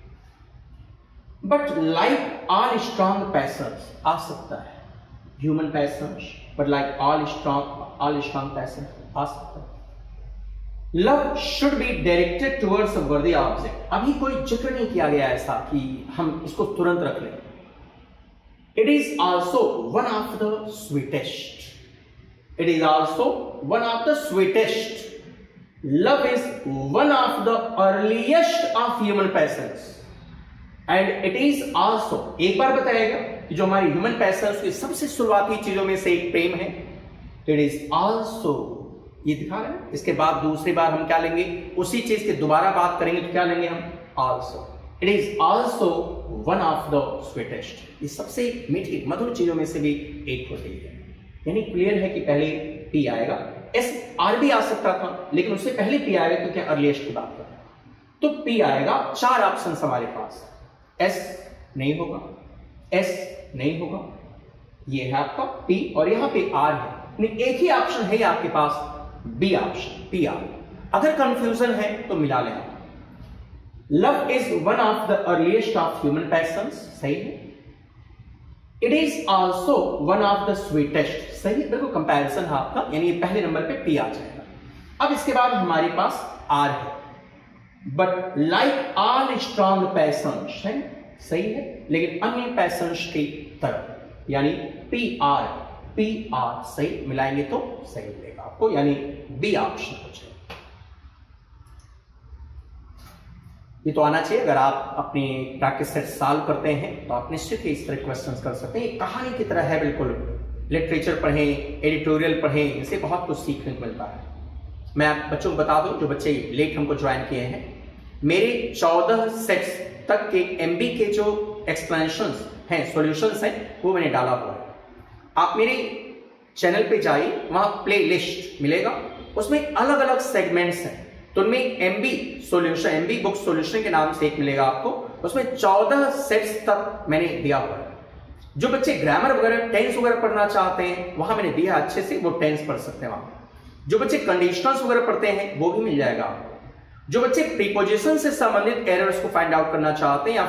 But like all strong passions आ सकता है, human passions, but like all strong all strong passions आ सकता है. Love should be directed towards a worthy object. अभी कोई जिक्र नहीं किया गया ऐसा कि हम इसको तुरंत रख लें. It is also one of the sweetest. It is also one of the sweetest. Love is one of the earliest of human passions, and it is also, एक बार बताएगा कि जो हमारी ह्यूमन पैशंस की सबसे शुरुआती चीजों में से एक प्रेम है. It is also, ये दिखा रहे हैं. इसके बाद दूसरी बार हम क्या लेंगे? उसी चीज की दोबारा बात करेंगे तो क्या लेंगे हम? Also. It is also one of the sweetest. ये सबसे मीठी मधुर चीजों में से भी एक होती है. यानी क्लियर है कि पहले पी आएगा. एस आर भी आ सकता था, लेकिन उससे पहले पी आएगा क्योंकि अर्लिएस्ट की बात कर रहे हैं. तो पी आएगा. चार ऑप्शन हमारे पास. एस नहीं होगा, एस नहीं होगा, ये है आपका पी, और यहां पे आर है. एक ही ऑप्शन है आपके पास, बी ऑप्शन, पी आर. अगर कंफ्यूजन है तो मिला लें. Love is one of the earliest of human passions, सही है. It is also one of the sweetest, सही. देखो कंपैरिजन है आपका, यानी पहले नंबर पे पी आ जाएगा. अब इसके बाद हमारे पास आर है. But like all strong passions है, सही है, लेकिन अन्य पैशंस की तरह, यानी पी आर, पी आर सही मिलाएंगे तो सही मिलेगा आपको, यानी बी ऑप्शन हो जाएगा. ये तो आना चाहिए. अगर आप अपनी प्रैक्टिस सेट सॉल्व करते हैं तो आप निश्चित ही इस तरह क्वेश्चंस कर सकते हैं. ये कहानी की तरह है बिल्कुल. लिटरेचर पढ़ें, एडिटोरियल पढ़ें, इनसे बहुत कुछ सीखने को मिलता है. मैं आप बच्चों को बता दूं जो बच्चे लेट हमको ज्वाइन किए हैं, मेरे चौदह सेट्स तक के एमबी के जो एक्सप्लेनेशंस हैं, सॉल्यूशंस हैं, वो मैंने डाला हुआ है. आप मेरे चैनल पे जाइए, वहां प्ले लिस्ट मिलेगा, उसमें अलग अलग सेगमेंट्स हैं. तो उनमें MB solution, MB book solution के नाम से एक मिलेगा आपको, उसमें चौदह सेट्स तक मैंने दिया हुआ है. जो बच्चे ग्रामर वगैरह, टेंस वगैरह पढ़ना चाहते हैं, वहां मैंने दिया अच्छे से, वो टेंस पढ़ सकते हैं वहां. जो बच्चे कंडीशनल्स वगैरह पढ़ते हैं वो भी मिल जाएगा आपको. जो बच्चे प्रीपोजिशन से संबंधित एरर्स को फाइंड आउट करना चाहते हैं, या फिर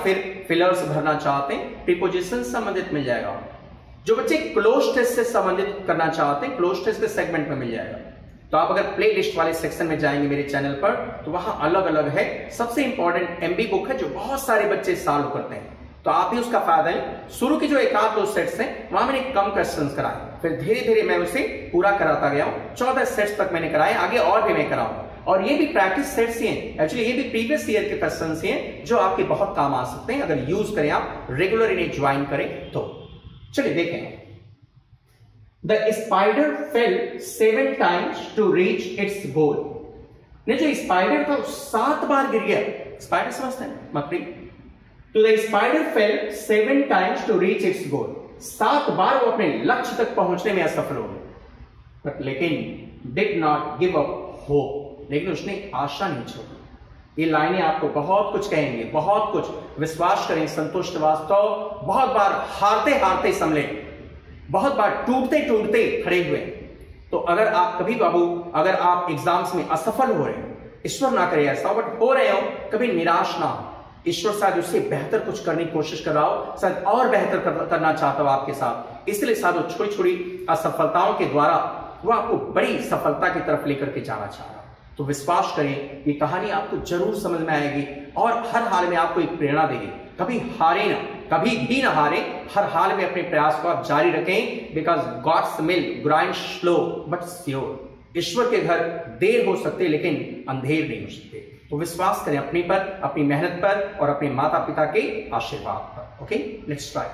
फिलर्स भरना चाहते हैं, प्रीपोजिशन संबंधित मिल जाएगा। जो बच्चे क्लोज टेस्ट से संबंधित करना चाहते हैं, क्लोज टेस्ट के सेगमेंट में मिल जाएगा। तो आप अगर प्ले लिस्ट वाले सेक्शन में जाएंगे मेरे चैनल पर, तो वहां अलग अलग है। सबसे इंपॉर्टेंट एमबी बुक है जो बहुत सारे बच्चे सॉल्व करते हैं, तो आप भी उसका फायदा है। शुरू के जो एक आध दो सेट्स हैं वहां मैंने कम क्वेश्चंस कराए, फिर धीरे धीरे मैं उसे पूरा कराता गया हूं। चौदह सेट्स तक मैंने कराए, आगे और भी मैं कराऊंगा। और ये भी प्रैक्टिस सेट्स ही हैं, एक्चुअली ये भी प्रीवियस ईयर के क्वेश्चंस ही हैं जो आपके बहुत काम आ सकते हैं अगर यूज करें, आप रेगुलर इन्हें ज्वाइन करें तो। चलिए देखें। The spider fell seven times to reach its goal. ने जो स्पाइडर था सात बार गिर गया। स्पाइडर समझते हैं, मकड़ी। तो the spider fell seven times to reach its goal. सात बार वो अपने लक्ष्य तक पहुंचने में असफल हो गया, बट लेकिन did not give up hope, लेकिन उसने आशा नहीं छोड़ी। ये लाइनें आपको बहुत कुछ कहेंगे, बहुत कुछ। विश्वास करें, संतोष श्रीवास्तव बहुत बार हारते हारते संभले, बहुत बार टूटते टूटते खड़े हुए। तो अगर आप कभी बाबू अगर आप एग्जाम्स में असफल हो रहे हो, ईश्वर ना करे ऐसा, बट हो रहे हो, कभी निराश ना हो। ईश्वर शायद उससे बेहतर कुछ करने की कोशिश कर रहा हो, शायद और बेहतर कर, करना चाहता हो आपके साथ, इसलिए शायद वो छोटी छोटी असफलताओं के द्वारा वो आपको बड़ी सफलता की तरफ लेकर के जाना चाह रहा है। तो विश्वास करें, ये कहानी आपको जरूर समझ में आएगी और हर हाल में आपको एक प्रेरणा देगी। कभी हारे ना, कभी भी ना हारे, हर हाल में अपने प्रयास को आप जारी रखें। Because God's mill grind slow but sure. ईश्वर के घर देर हो सकते लेकिन अंधेर नहीं हो सकते। तो विश्वास करें अपने पर, अपनी मेहनत पर और अपने माता पिता के आशीर्वाद पर। Okay, let's try.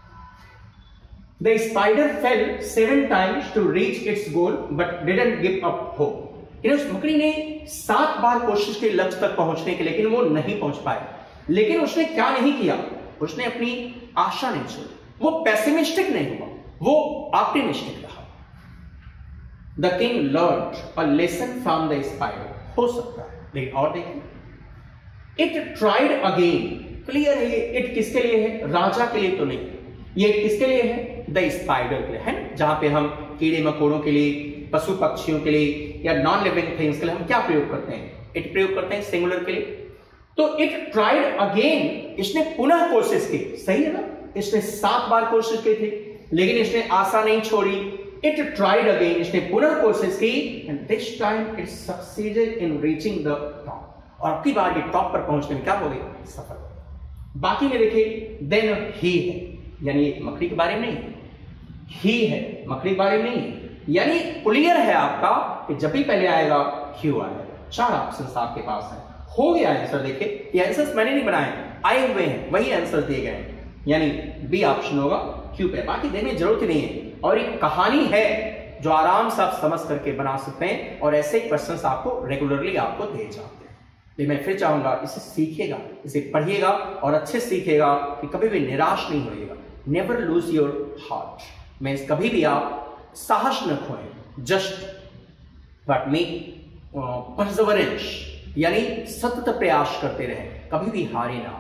The spider fell seven times to reach its goal but didn't give up hope. उस मकड़ी ने सात बार कोशिश की लक्ष्य तक पहुंचने की, लेकिन वो नहीं पहुंच पाए। लेकिन उसने क्या नहीं किया, उसने अपनी आशा नहीं छोड़ी। वो पेसिमिस्टिक नहीं हुआ, वो ऑप्टिमिस्टिक रहा। The king learned a lesson from the spider. हो सकता है, लेकिन और देखिए, इट ट्राइड अगेन। क्लियर है, इट किसके लिए है? राजा के लिए तो नहीं, ये किसके लिए है? द स्पाइडर के लिए है। जहां पे हम कीड़े मकोड़ों के लिए, पशु पक्षियों के लिए या नॉन लिविंग थिंग्स के लिए हम क्या प्रयोग करते हैं? इट प्रयोग करते हैं सिंगुलर के लिए। तो इट ट्राइड अगेन, इसने पुनः कोशिश की। सही है ना, इसने सात बार कोशिश की थी, लेकिन इसने आशा नहीं छोड़ी। इट ट्राइड अगेन, इसने पुनः कोशिश की, and this time it succeeded in reaching the top. और अबकी बार ये टॉप पर पहुंचने में क्या हो गई? सफल हो गई। बाकी में देखिए, देन ही है, यानी मकड़ी के बारे में नहीं, ही है, मकड़ी के बारे में नहीं, यानी क्लियर है आपका कि जब भी पहले आएगा क्यू आएगा। चार ऑप्शंस आपके पास है। हो गया आंसर। देखिए, ये आंसर्स मैंने नहीं बनाए, आए हुए हैं, वही आंसर दिए गए हैं, यानी बी ऑप्शन होगा क्यू पे। बाकी देने की जरूरत नहीं है। और एक कहानी है जो आराम से आप समझ करके बना सकते हैं, और ऐसे क्वेश्चंस आपको रेगुलरली आपको दिए जाते हैं। लेकिन मैं फिर चाहूंगा, इसे सीखिएगा, इसे पढ़िएगा और अच्छे सीखिएगा कि कभी भी निराश नहीं होइएगा। Never lose your heart, means कभी भी आप साहस न खोएं, जस्ट बट मेक परसेवरेंस, यानी सतत प्रयास करते रहें, कभी भी हारे ना।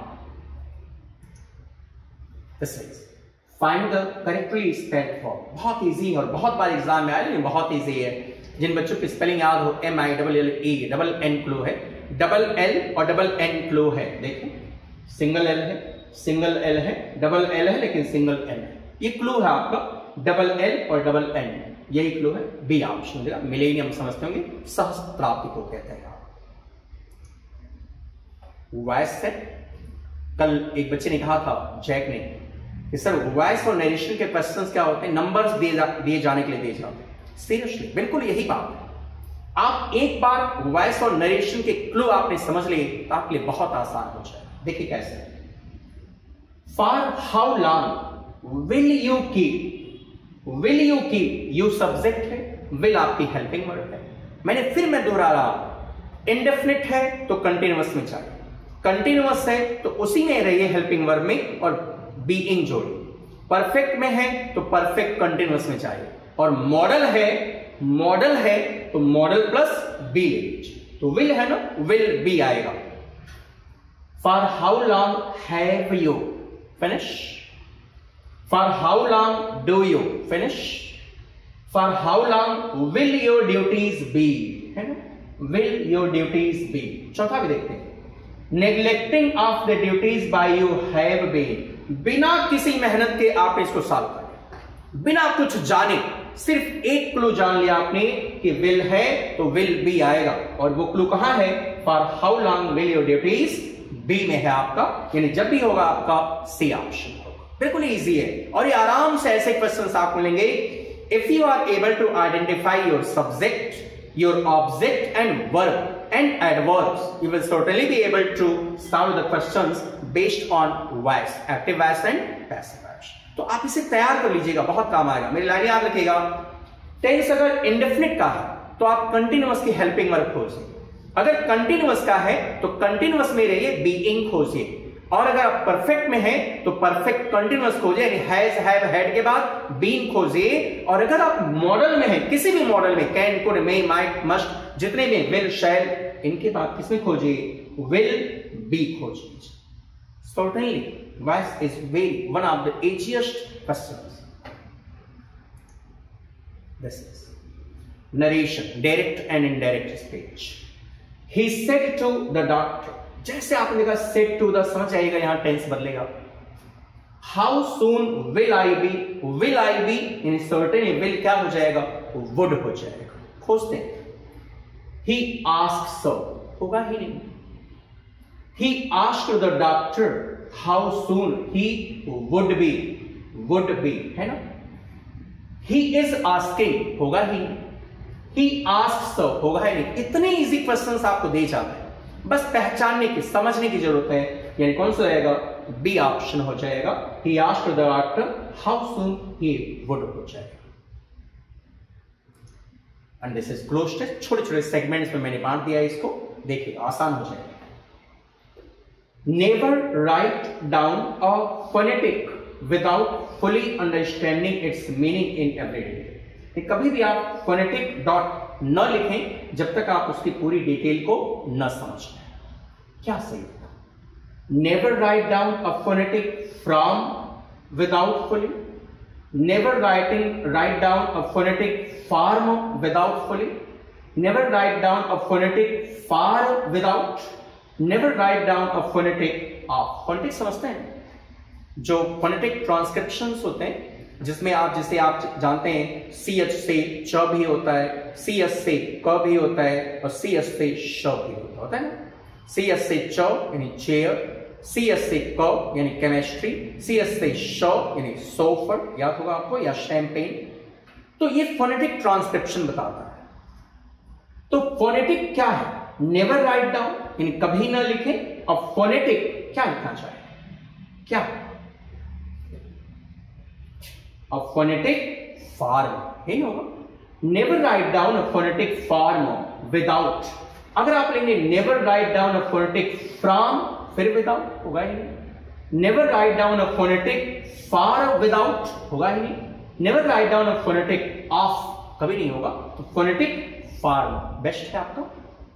Find the correctly spelled form. बहुत इजी है और बहुत बार एग्जाम में आया, बहुत इजी है। जिन बच्चों की स्पेलिंग याद हो, M I double L A, double N clue है, डबल एल और डबल एन क्लो है। देखो, सिंगल एल है, सिंगल एल है, डबल एल है, लेकिन सिंगल एल है। ये क्लू है आपका, डबल एल और डबल एन, यही क्लू है। बी ऑप्शन देगा। मिलेनियम समझते होंगे, सहस्त्राब्दी को कहते हैं। वॉइस से कल एक बच्चे ने कहा था, जैक ने, कि सर वॉइस और नरेशन के क्वेश्चंस क्या होते हैं? नंबर्स दिए जा, दिए जाने के लिए दिए जाते हैं। सीरियसली, बिल्कुल यही बात है। आप एक बार वॉइस और नरेशन के क्लू आपने समझ लिए तो आपके लिए बहुत आसान हो जाए। देखिए कैसे। For how long will you keep, will you keep, you subject है, विल आपकी हेल्पिंग वर्ड है। मैंने फिर मैं दोहरा रहा, इंडेफिनिट है तो कंटिन्यूअस में चाहिए, कंटिन्यूअस है तो उसी में रहिए हेल्पिंग वर्ब में और बीइंग जोड़िए। परफेक्ट में है तो परफेक्ट कंटिन्यूअस में चाहिए, और मॉडल है, मॉडल है तो मॉडल प्लस बी ले लीजिए। तो विल है ना, विल बी आएगा। For how long have you, finish. For how long do you, finish. For how long will your duties be, है ना, विल योर ड्यूटीज बी। चौथा भी देखते हैं। Neglecting of the duties by you have been, बिना किसी मेहनत के आपने इसको सॉल्व कर लिया, बिना कुछ जाने, सिर्फ एक क्लू जान लिया आपने कि विल है तो विल बी आएगा, और वो क्लू कहां है, for how long will your duties be में है आपका, यानी जब भी होगा आपका सी ऑप्शन होगा। बिल्कुल इजी है, और ये आराम से ऐसे क्वेश्चंस आपको मिलेंगे। If you are able to identify your subject, your object and verb and adverbs, you will certainly be able to solve the questions based on voice, active voice and passive voice। तो आप इसे तैयार कर लीजिएगा, बहुत काम आएगा। मेरी लाइन याद रखिएगा, टेंस अगर इंडेफिनिट का है तो आप कंटिन्यूअस की हेल्पिंग वर्ब खोजिए, अगर कंटिन्यूअस का है तो कंटिन्यूअस में रहिए बीइंग खोजिए, और अगर आप परफेक्ट में हैं तो परफेक्ट कंटिन्यूअस खोजिए, यानी हैज, हैव, हैड के बाद बीन खोजिए, और अगर आप मॉडल में हैं, किसी भी मॉडल में, can, could, may, might, must, जितने में, विल, शैल, इनके बाद किसमें खोजिए, विल बी खोजिए। Certainly voice is very one of the easiest questions। This is narration, direct and indirect speech। He said to the doctor, जैसे आपने देखा सेट टू द, समझ आएगा यहां टेंस बदलेगा। How soon will I be, will I be in certain, will क्या हो जाएगा, वुड हो जाएगा। खोजते हैं, ही आस्क्ड सो, होगा ही नहीं। He asked the doctor how soon he would be, would be है ना। ही इज आस्किंग, होगा ही नहीं। ही आस्क्ड सो, होगा ही नहीं। इतने इजी क्वेश्चंस आपको दे जाते हैं, बस पहचानने की, समझने की जरूरत है, यानी कौन सा रहेगा, बी ऑप्शन हो जाएगा। He asked the doctor how soon he would हो जाएगा। And this is cloze test, छोटे छोटे सेगमेंट्स में मैंने बांट दिया इसको, देखिए आसान हो जाएगा। Never write down a phonetic without fully understanding its meaning in everyday. कभी भी आप फोनेटिक डॉट न लिखें जब तक आप उसकी पूरी डिटेल को न समझ लें। क्या सही होगा, never write down a phonetic from without fully, never writing write down a phonetic form without fully, never write down a phonetic for without, never write down a phonetic of. Phonetic समझते हैं, जो phonetic ट्रांसक्रिप्शंस होते हैं, जिसमें आप, जिसे आप जानते हैं, सी एच से च भी होता है, सी एस से क भी होता है, और सी एस से श भी होता है ना। सी एस से च यानी चेयर, सी एस से क यानी केमिस्ट्री, सी एस से श यानी सोफर, याद होगा आपको, या शैंपेन। तो ये फोनेटिक ट्रांसक्रिप्शन बताता है। तो फोनेटिक क्या है, नेवर राइट डाउन यानी कभी ना लिखें, और फोनेटिक क्या लिखना चाहिए, क्या, a phonetic form ही होगा। never write down a phonetic form without, अगर आप लेंगे never write down a phonetic from, फिर without होगा ही नहीं। never write down a phonetic for without, होगा ही नहीं। never write down a phonetic of, कभी नहीं होगा। तो phonetic form बेस्ट है आपका।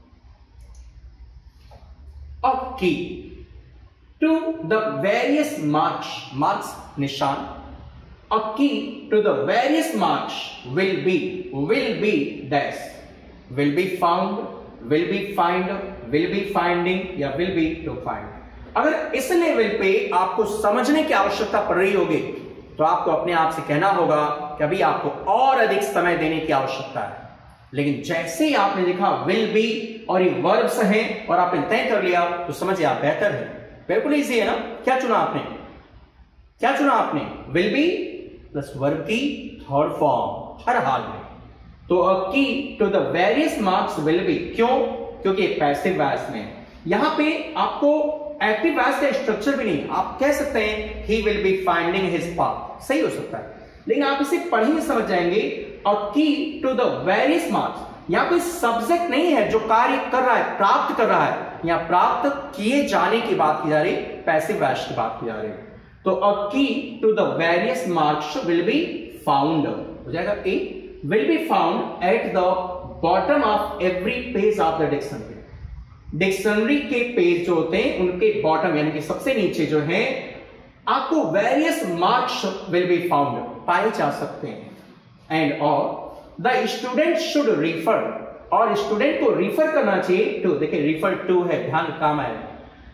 a key to the various marks, marks निशान, a key to the various marks will be, will be dash, will be found, will be find, will be finding, या will be to find। अगर इस level पे आपको समझने की आवश्यकता पड़ रही होगी तो आपको अपने आप से कहना होगा कि अभी आपको और अधिक समय देने की आवश्यकता है। लेकिन जैसे ही आपने देखा विल बी और ये वर्ब्स हैं और आपने तय कर लिया तो समझिए आप बेहतर है। बिल्कुल इजी है ना। क्या चुना आपने, क्या चुना आपने, विल बी प्लस वर्ब की थर्ड फॉर्म हर हाल में। तो a key to the various marks will be, क्यों, क्योंकि पैसिव वॉइस में यहां पे आपको एक्टिव वॉइस का स्ट्रक्चर भी नहीं। आप कह सकते हैं he will be finding his path, सही हो सकता है, लेकिन आप इसे पढ़ेंगे समझ जाएंगे। अ key to the various marks, यहां कोई सब्जेक्ट नहीं है जो कार्य कर रहा है, प्राप्त कर रहा है, यहां प्राप्त किए जाने की बात की जा रही, पैसिव वॉइस की बात की जा रही। तो a key to the various marks will be found हो जाएगा। A will be found at the bottom of every page of the dictionary. Dictionary के पेज जो होते हैं उनके बॉटम यानी कि सबसे नीचे जो है आपको various marks will be found पाए जा सकते हैं। एंड और द स्टूडेंट शुड रिफर, और स्टूडेंट को रिफर करना चाहिए टू, देखिए रिफर टू है, ध्यान काम आएगा,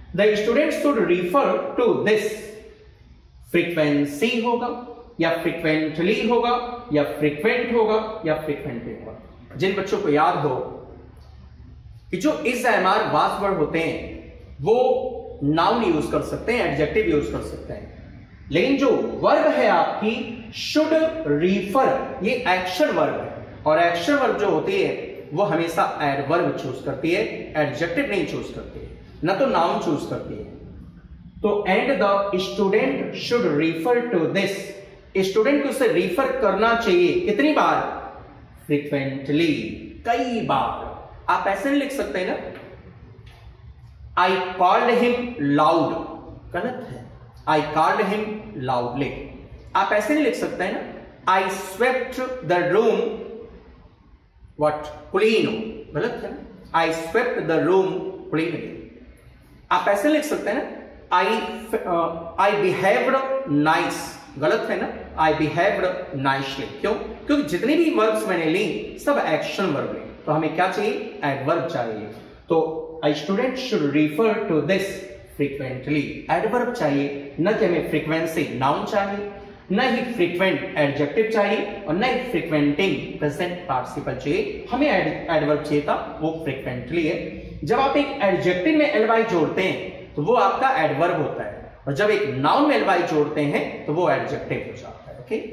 the student should refer to this. Frequency होगा या फ्रीक्वेंटली होगा या फ्रीक्वेंट होगा या फ्रीक्वेंटली होगा। जिन बच्चों को याद हो कि जो इस एमआर वास वर्ड होते हैं वो नाउन यूज कर सकते हैं, एडजेक्टिव यूज कर सकते हैं, लेकिन जो वर्ब है आपकी शुड रिफर, ये एक्शन वर्ब है, और एक्शन वर्ब जो होती है वो हमेशा एडवर्ब चूज करती है, एडजेक्टिव नहीं चूज करती है, ना तो नाउन चूज करती है। तो and the student should refer to this, student को उसे रिफर करना चाहिए कितनी बार? फ्रीक्वेंटली, कई बार। आप ऐसे नहीं लिख सकते ना, आई कॉल्ड हिम लाउड, गलत है, आई कॉल्ड हिम लाउडली। आप ऐसे नहीं लिख सकते हैं ना, I swept the room what clean, गलत है, I swept the room cleanly. आप ऐसे लिख सकते हैं ना, आई आई बिहेव्ड नाइस, गलत है ना, आई बिहेव्ड नाइसली। क्यों? क्योंकि जितनी भी वर्ब्स मैंने ली सब एक्शन वर्ब ली, तो हमें क्या चाहिए? एडवर्ब चाहिए। तो a student should refer to this frequently, adverb चाहिए, न कि हमें फ्रीक्वेंसी नाउन चाहिए, न ही फ्रीक्वेंट एडजेक्टिव चाहिए, और न ही फ्रीक्वेंटिंग प्रेजेंट पार्टिसिपल चाहिए। हमें एडवर्ब चाहिए था, वो फ्रीक्वेंटली है। जब आप एक एडजेक्टिव में एलवाई जोड़ते हैं तो वो आपका एडवर्ब होता है, और जब एक नाउन में एलवाई जोड़ते हैं तो वो एडजेक्टिव हो जाता है। Okay,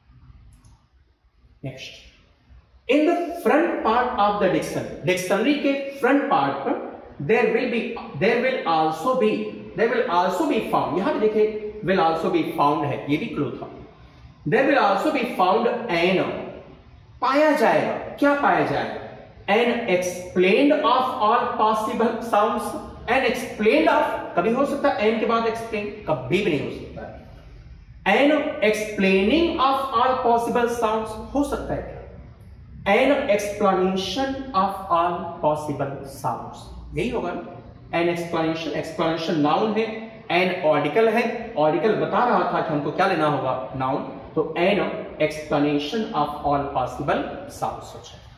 next, in the front part of the dictionary, dictionary के फ्रंट पार्ट पर there will be there will also be there will also be found, यहां पे देखिए विल आल्सो बी फाउंड है, ये भी क्लू था। There will also be found an, पाया जाएगा, क्या पाया जाएगा? An explained of all possible sounds, an explained of, कभी हो सकता है एन के बाद एक्सप्लेन, कभी भी नहीं हो सकता है। An explaining of all possible sounds हो सकता है, an explanation of all possible sounds, यही होगा ना। एन एक्सप्लेनेशन, एक्सप्लेनेशन नाउन है, एन ऑर्टिकल है, ऑर्टिकल बता रहा था कि हमको क्या लेना होगा? नाउन। तो an explanation of all possible sounds हो जाए।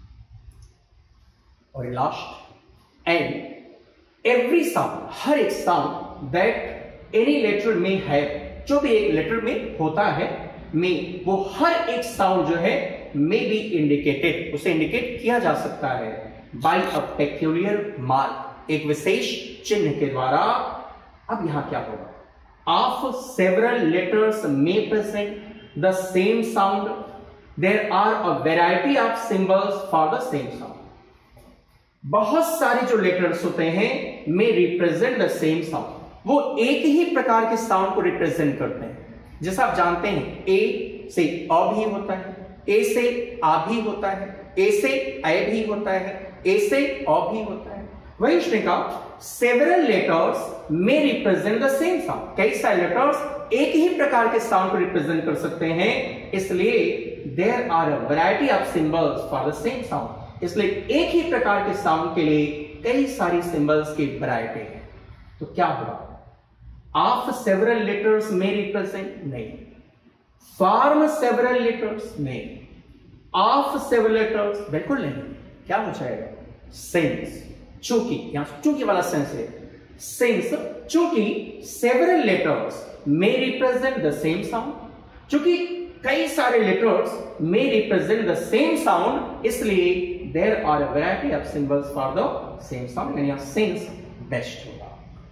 और लास्ट, एन एवरी साउंड, हर एक साउंड दैट एनी लेटर में है, जो भी एक लेटर में होता है, में वो हर एक साउंड जो है मे बी इंडिकेटेड, उसे इंडिकेट किया जा सकता है बाय अ पेक्यूलियर मार्क, एक विशेष चिन्ह के द्वारा। अब यहां क्या होगा? Of several letters may present the same sound, there are a variety of symbols for the same sound. बहुत सारे जो लेटर्स होते हैं may represent the same sound, वो एक ही प्रकार के साउंड को रिप्रेजेंट करते हैं। जैसा आप जानते हैं ए से अ भी होता है, ए से आ भी होता है, ए से ए भी होता है, ए से अ भी होता है। वही उसने कहा several letters may represent the same sound, कई सारे लेटर्स एक ही प्रकार के साउंड को रिप्रेजेंट कर सकते हैं, इसलिए there are a variety of symbols for the same sound, इसलिए एक ही प्रकार के साउंड के लिए कई सारी सिंबल्स की वैरायटी है। तो क्या होगा? Of several letters may represent, नहीं। फॉर्म सेवरल लेटर्स, नहीं। ऑफ सेवरल लेटर्स, बिल्कुल नहीं। क्या हो जाएगा? सिंस, चूंकि, यहां चूंकि वाला सेंस है, सिंस, चूंकि several letters may represent the same sound, चूंकि कई सारे letters may represent the same sound, इसलिए there are a variety of symbols for the same sound, यानी सिंस बेस्ट होगा।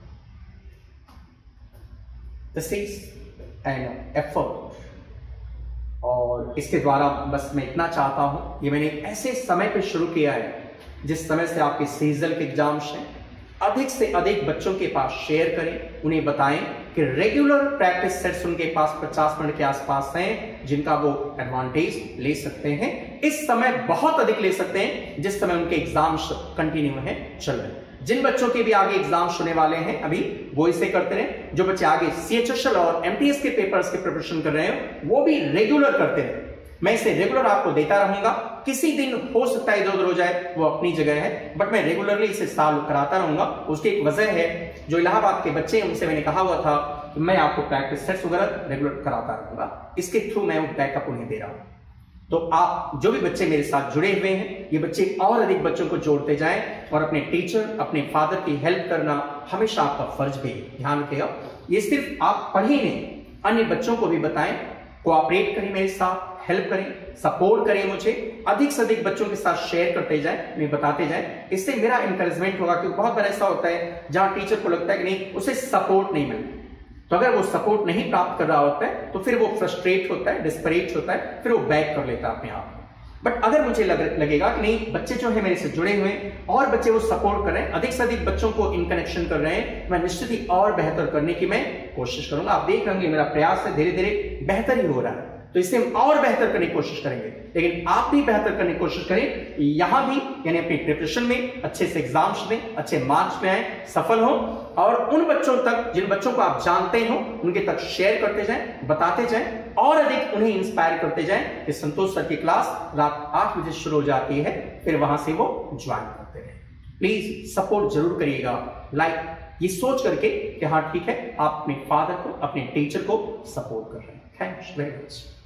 दिस इज एन एफर्ट, और इसके द्वारा बस मैं इतना चाहता हूं, ये मैंने ऐसे समय पे शुरू किया है जिस समय से आपके सीजन के एग्जाम्स हैं, अधिक से अधिक बच्चों के पास शेयर करें, उन्हें बताएं कि रेगुलर प्रैक्टिस सेट्स उनके पास पचास मिनट के आसपास हैं जिनका वो एडवांटेज ले सकते हैं। इस समय बहुत अधिक ले सकते हैं जिस समय उनके एग्जाम्स कंटिन्यू हैं, चल रहे हैं। जिन बच्चों के भी आगे एग्जाम्स होने वाले हैं अभी, वो इसे करते रहे। जो बच्चे आगे सीएचएसएल और एमटीएस के पेपर्स के प्रिपरेशन कर रहे हैं वो भी रेगुलर करते रहे। मैं इसे रेगुलर आपको देता रहूंगा, किसी दिन हो सकता है इधर उधर हो जाए, वो अपनी जगह है, बट मैं रेगुलरली इसे साल कराता रहूंगा। उसकी एक वजह है, जो इलाहाबाद के बच्चे हैं उनसे मैंने कहा हुआ था कि मैं आपको प्रैक्टिस सेट्स वगैरह रेगुलर कराता रहूंगा, इसके थ्रू मैं वो बैकअप उन्हें दे रहा हूं। तो आप जो भी बच्चे मेरे साथ जुड़े हुए हैं, ये बच्चे और अधिक बच्चों को जोड़ते जाएं और अपने टीचर, अपने फादर की हेल्प करना हमेशा आपका फर्ज भी है। ध्यान रखिएगा, ये सिर्फ आप पढ़ी नहीं, अन्य बच्चों को भी बताएं, कोऑपरेट करें मेरे साथ, हेल्प करें, सपोर्ट करें, मुझे अधिक से अधिक बच्चों के साथ शेयर करते जाएं, मैं बताते जाएं। इससे मेरा इंकरेजमेंट होगा, क्योंकि बहुत बार ऐसा होता है जहां टीचर को लगता है कि नहीं उसे सपोर्ट नहीं मिल रहा, तो अगर वो सपोर्ट नहीं प्राप्त कर रहा होता है तो फिर वो फ्रस्ट्रेट होता है, डिस्परेट होता है, फिर वो बैक कर लेता है अपने आप। बट अगर मुझे लग, लगेगा कि नहीं बच्चे जो है मेरे से जुड़े हुए हैं और बच्चे वो सपोर्ट कर रहे हैं, अधिक से अधिक बच्चों को इन कनेक्शन कर रहे हैं, मैं निश्चित ही और बेहतर करने की मैं कोशिश करूंगा। आप देख रहे होंगे मेरा प्रयास है धीरे धीरे बेहतर ही हो रहा है, तो इससे हम और बेहतर करने की कोशिश करेंगे। लेकिन आप भी बेहतर करने की कोशिश करें, यहां भी यानी अपनी प्रिपरेशन में अच्छे से एग्जाम्स में अच्छे मार्क्स में आए, सफल हो, और उन बच्चों तक जिन बच्चों को आप जानते हो उनके तक शेयर करते जाएं, बताते जाएं, और अधिक उन्हें इंस्पायर करते जाएं कि संतोष सर की क्लास रात आठ बजे शुरू हो जाती है, फिर वहां से वो ज्वाइन करते रहे। प्लीज सपोर्ट जरूर करिएगा, लाइक ये सोच करके कि हाँ ठीक है आप अपने फादर को, अपने टीचर को सपोर्ट कर रहे हैं। Thanks very much.